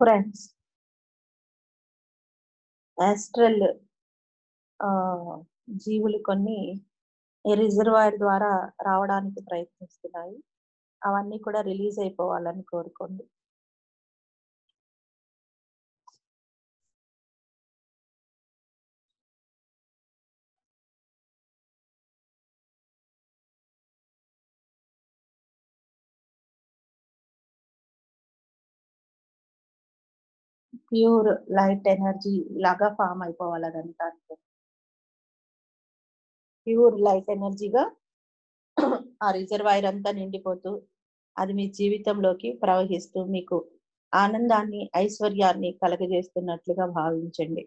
ఫ్రెండ్స్, యాస్ట్రల్ జీవులు కొన్ని ఈ రిజర్వాయర్ ద్వారా రావడానికి ప్రయత్నిస్తున్నాయి. అవన్నీ కూడా రిలీజ్ అయిపోవాలని కోరుకోండి. ప్యూర్ లైట్ ఎనర్జీ లాగా ఫామ్ అయిపోవాలి అదంతా. ప్యూర్ లైట్ ఎనర్జీగా ఆ రిజర్వాయర్ అంతా నిండిపోతూ అది మీ జీవితంలోకి ప్రవహిస్తూ మీకు ఆనందాన్ని, ఐశ్వర్యాన్ని కలగజేస్తున్నట్లుగా భావించండి.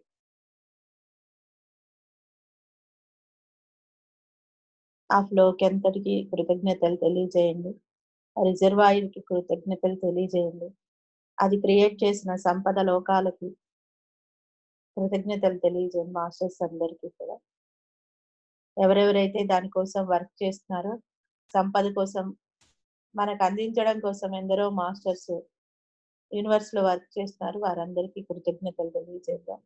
ఆ ఫ్లోకి ఎంతటికి కృతజ్ఞతలు తెలియజేయండి. ఆ రిజర్వాయర్కి కృతజ్ఞతలు తెలియజేయండి. అది క్రియేట్ చేసిన సంపద లోకాలకి కృతజ్ఞతలు తెలియజేయండి. మాస్టర్స్ అందరికీ కూడా, ఎవరెవరైతే దానికోసం వర్క్ చేస్తున్నారో, సంపద కోసం మనకు అందించడం కోసం ఎందరో మాస్టర్స్ యూనివర్స్ లో వర్క్ చేస్తున్నారు, వారందరికీ కృతజ్ఞతలు తెలియజేద్దాం.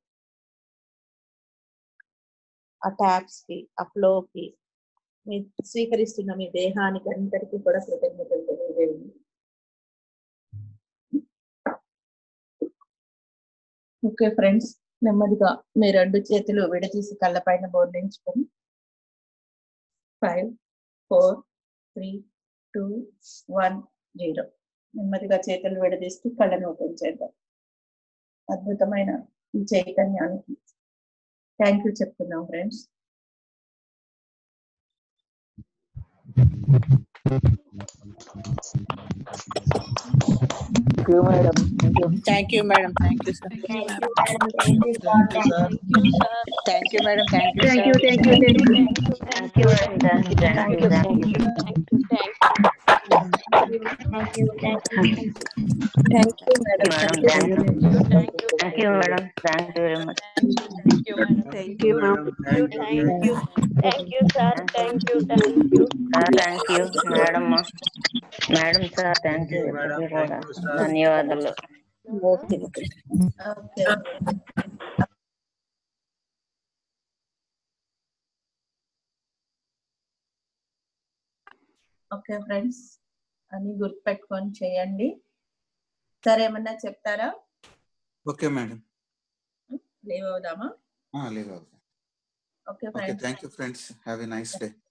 ఆ ట్యాప్స్ కి, ఆ ఫ్లో కి, మీ స్వీకరిస్తున్న మీ దేహానికి అందరికీ కూడా కృతజ్ఞతలు తెలియజేయండి. ఓకే ఫ్రెండ్స్, నెమ్మదిగా మీ రెండు చేతులు విడదీసి కళ్ళ పైన బోర్లించుకొని five four three two one zero నెమ్మదిగా చేతులు విడదీస్తూ కళ్ళను ఓపెన్ చేద్దాం. అద్భుతమైన ఈ చైతన్యానికి థ్యాంక్ యూ చెప్తున్నాం friends. Thank you, madam. Thank you, sir. Thank you, madam. Thank you, Thank sir. you, thank you, thank you. Thank you, madam. Thank you, thank you, thank you. Thank you, thank you. Thank you, Thank you, madam. madam. Thank you. Thank you, madam. Thank you very much. Thank you, madam. Thank you, ma'am. Thank you. Thank you. Thank you, sir. Thank you, thank you. Sir, thank you. Madam, madam, sir, thank you. ఇద్దరికీ కూడా ధన్యవాదాలు. Okay, okay. Okay okay friends, అని గుర్తుపెట్టుకొని చేయండి. సరే, ఏమన్నా చెప్తారా? Okay madam. Leave అవుదామా? లీవ్ అవుతాం. Okay okay, friends. Thank you friends. Have a nice day.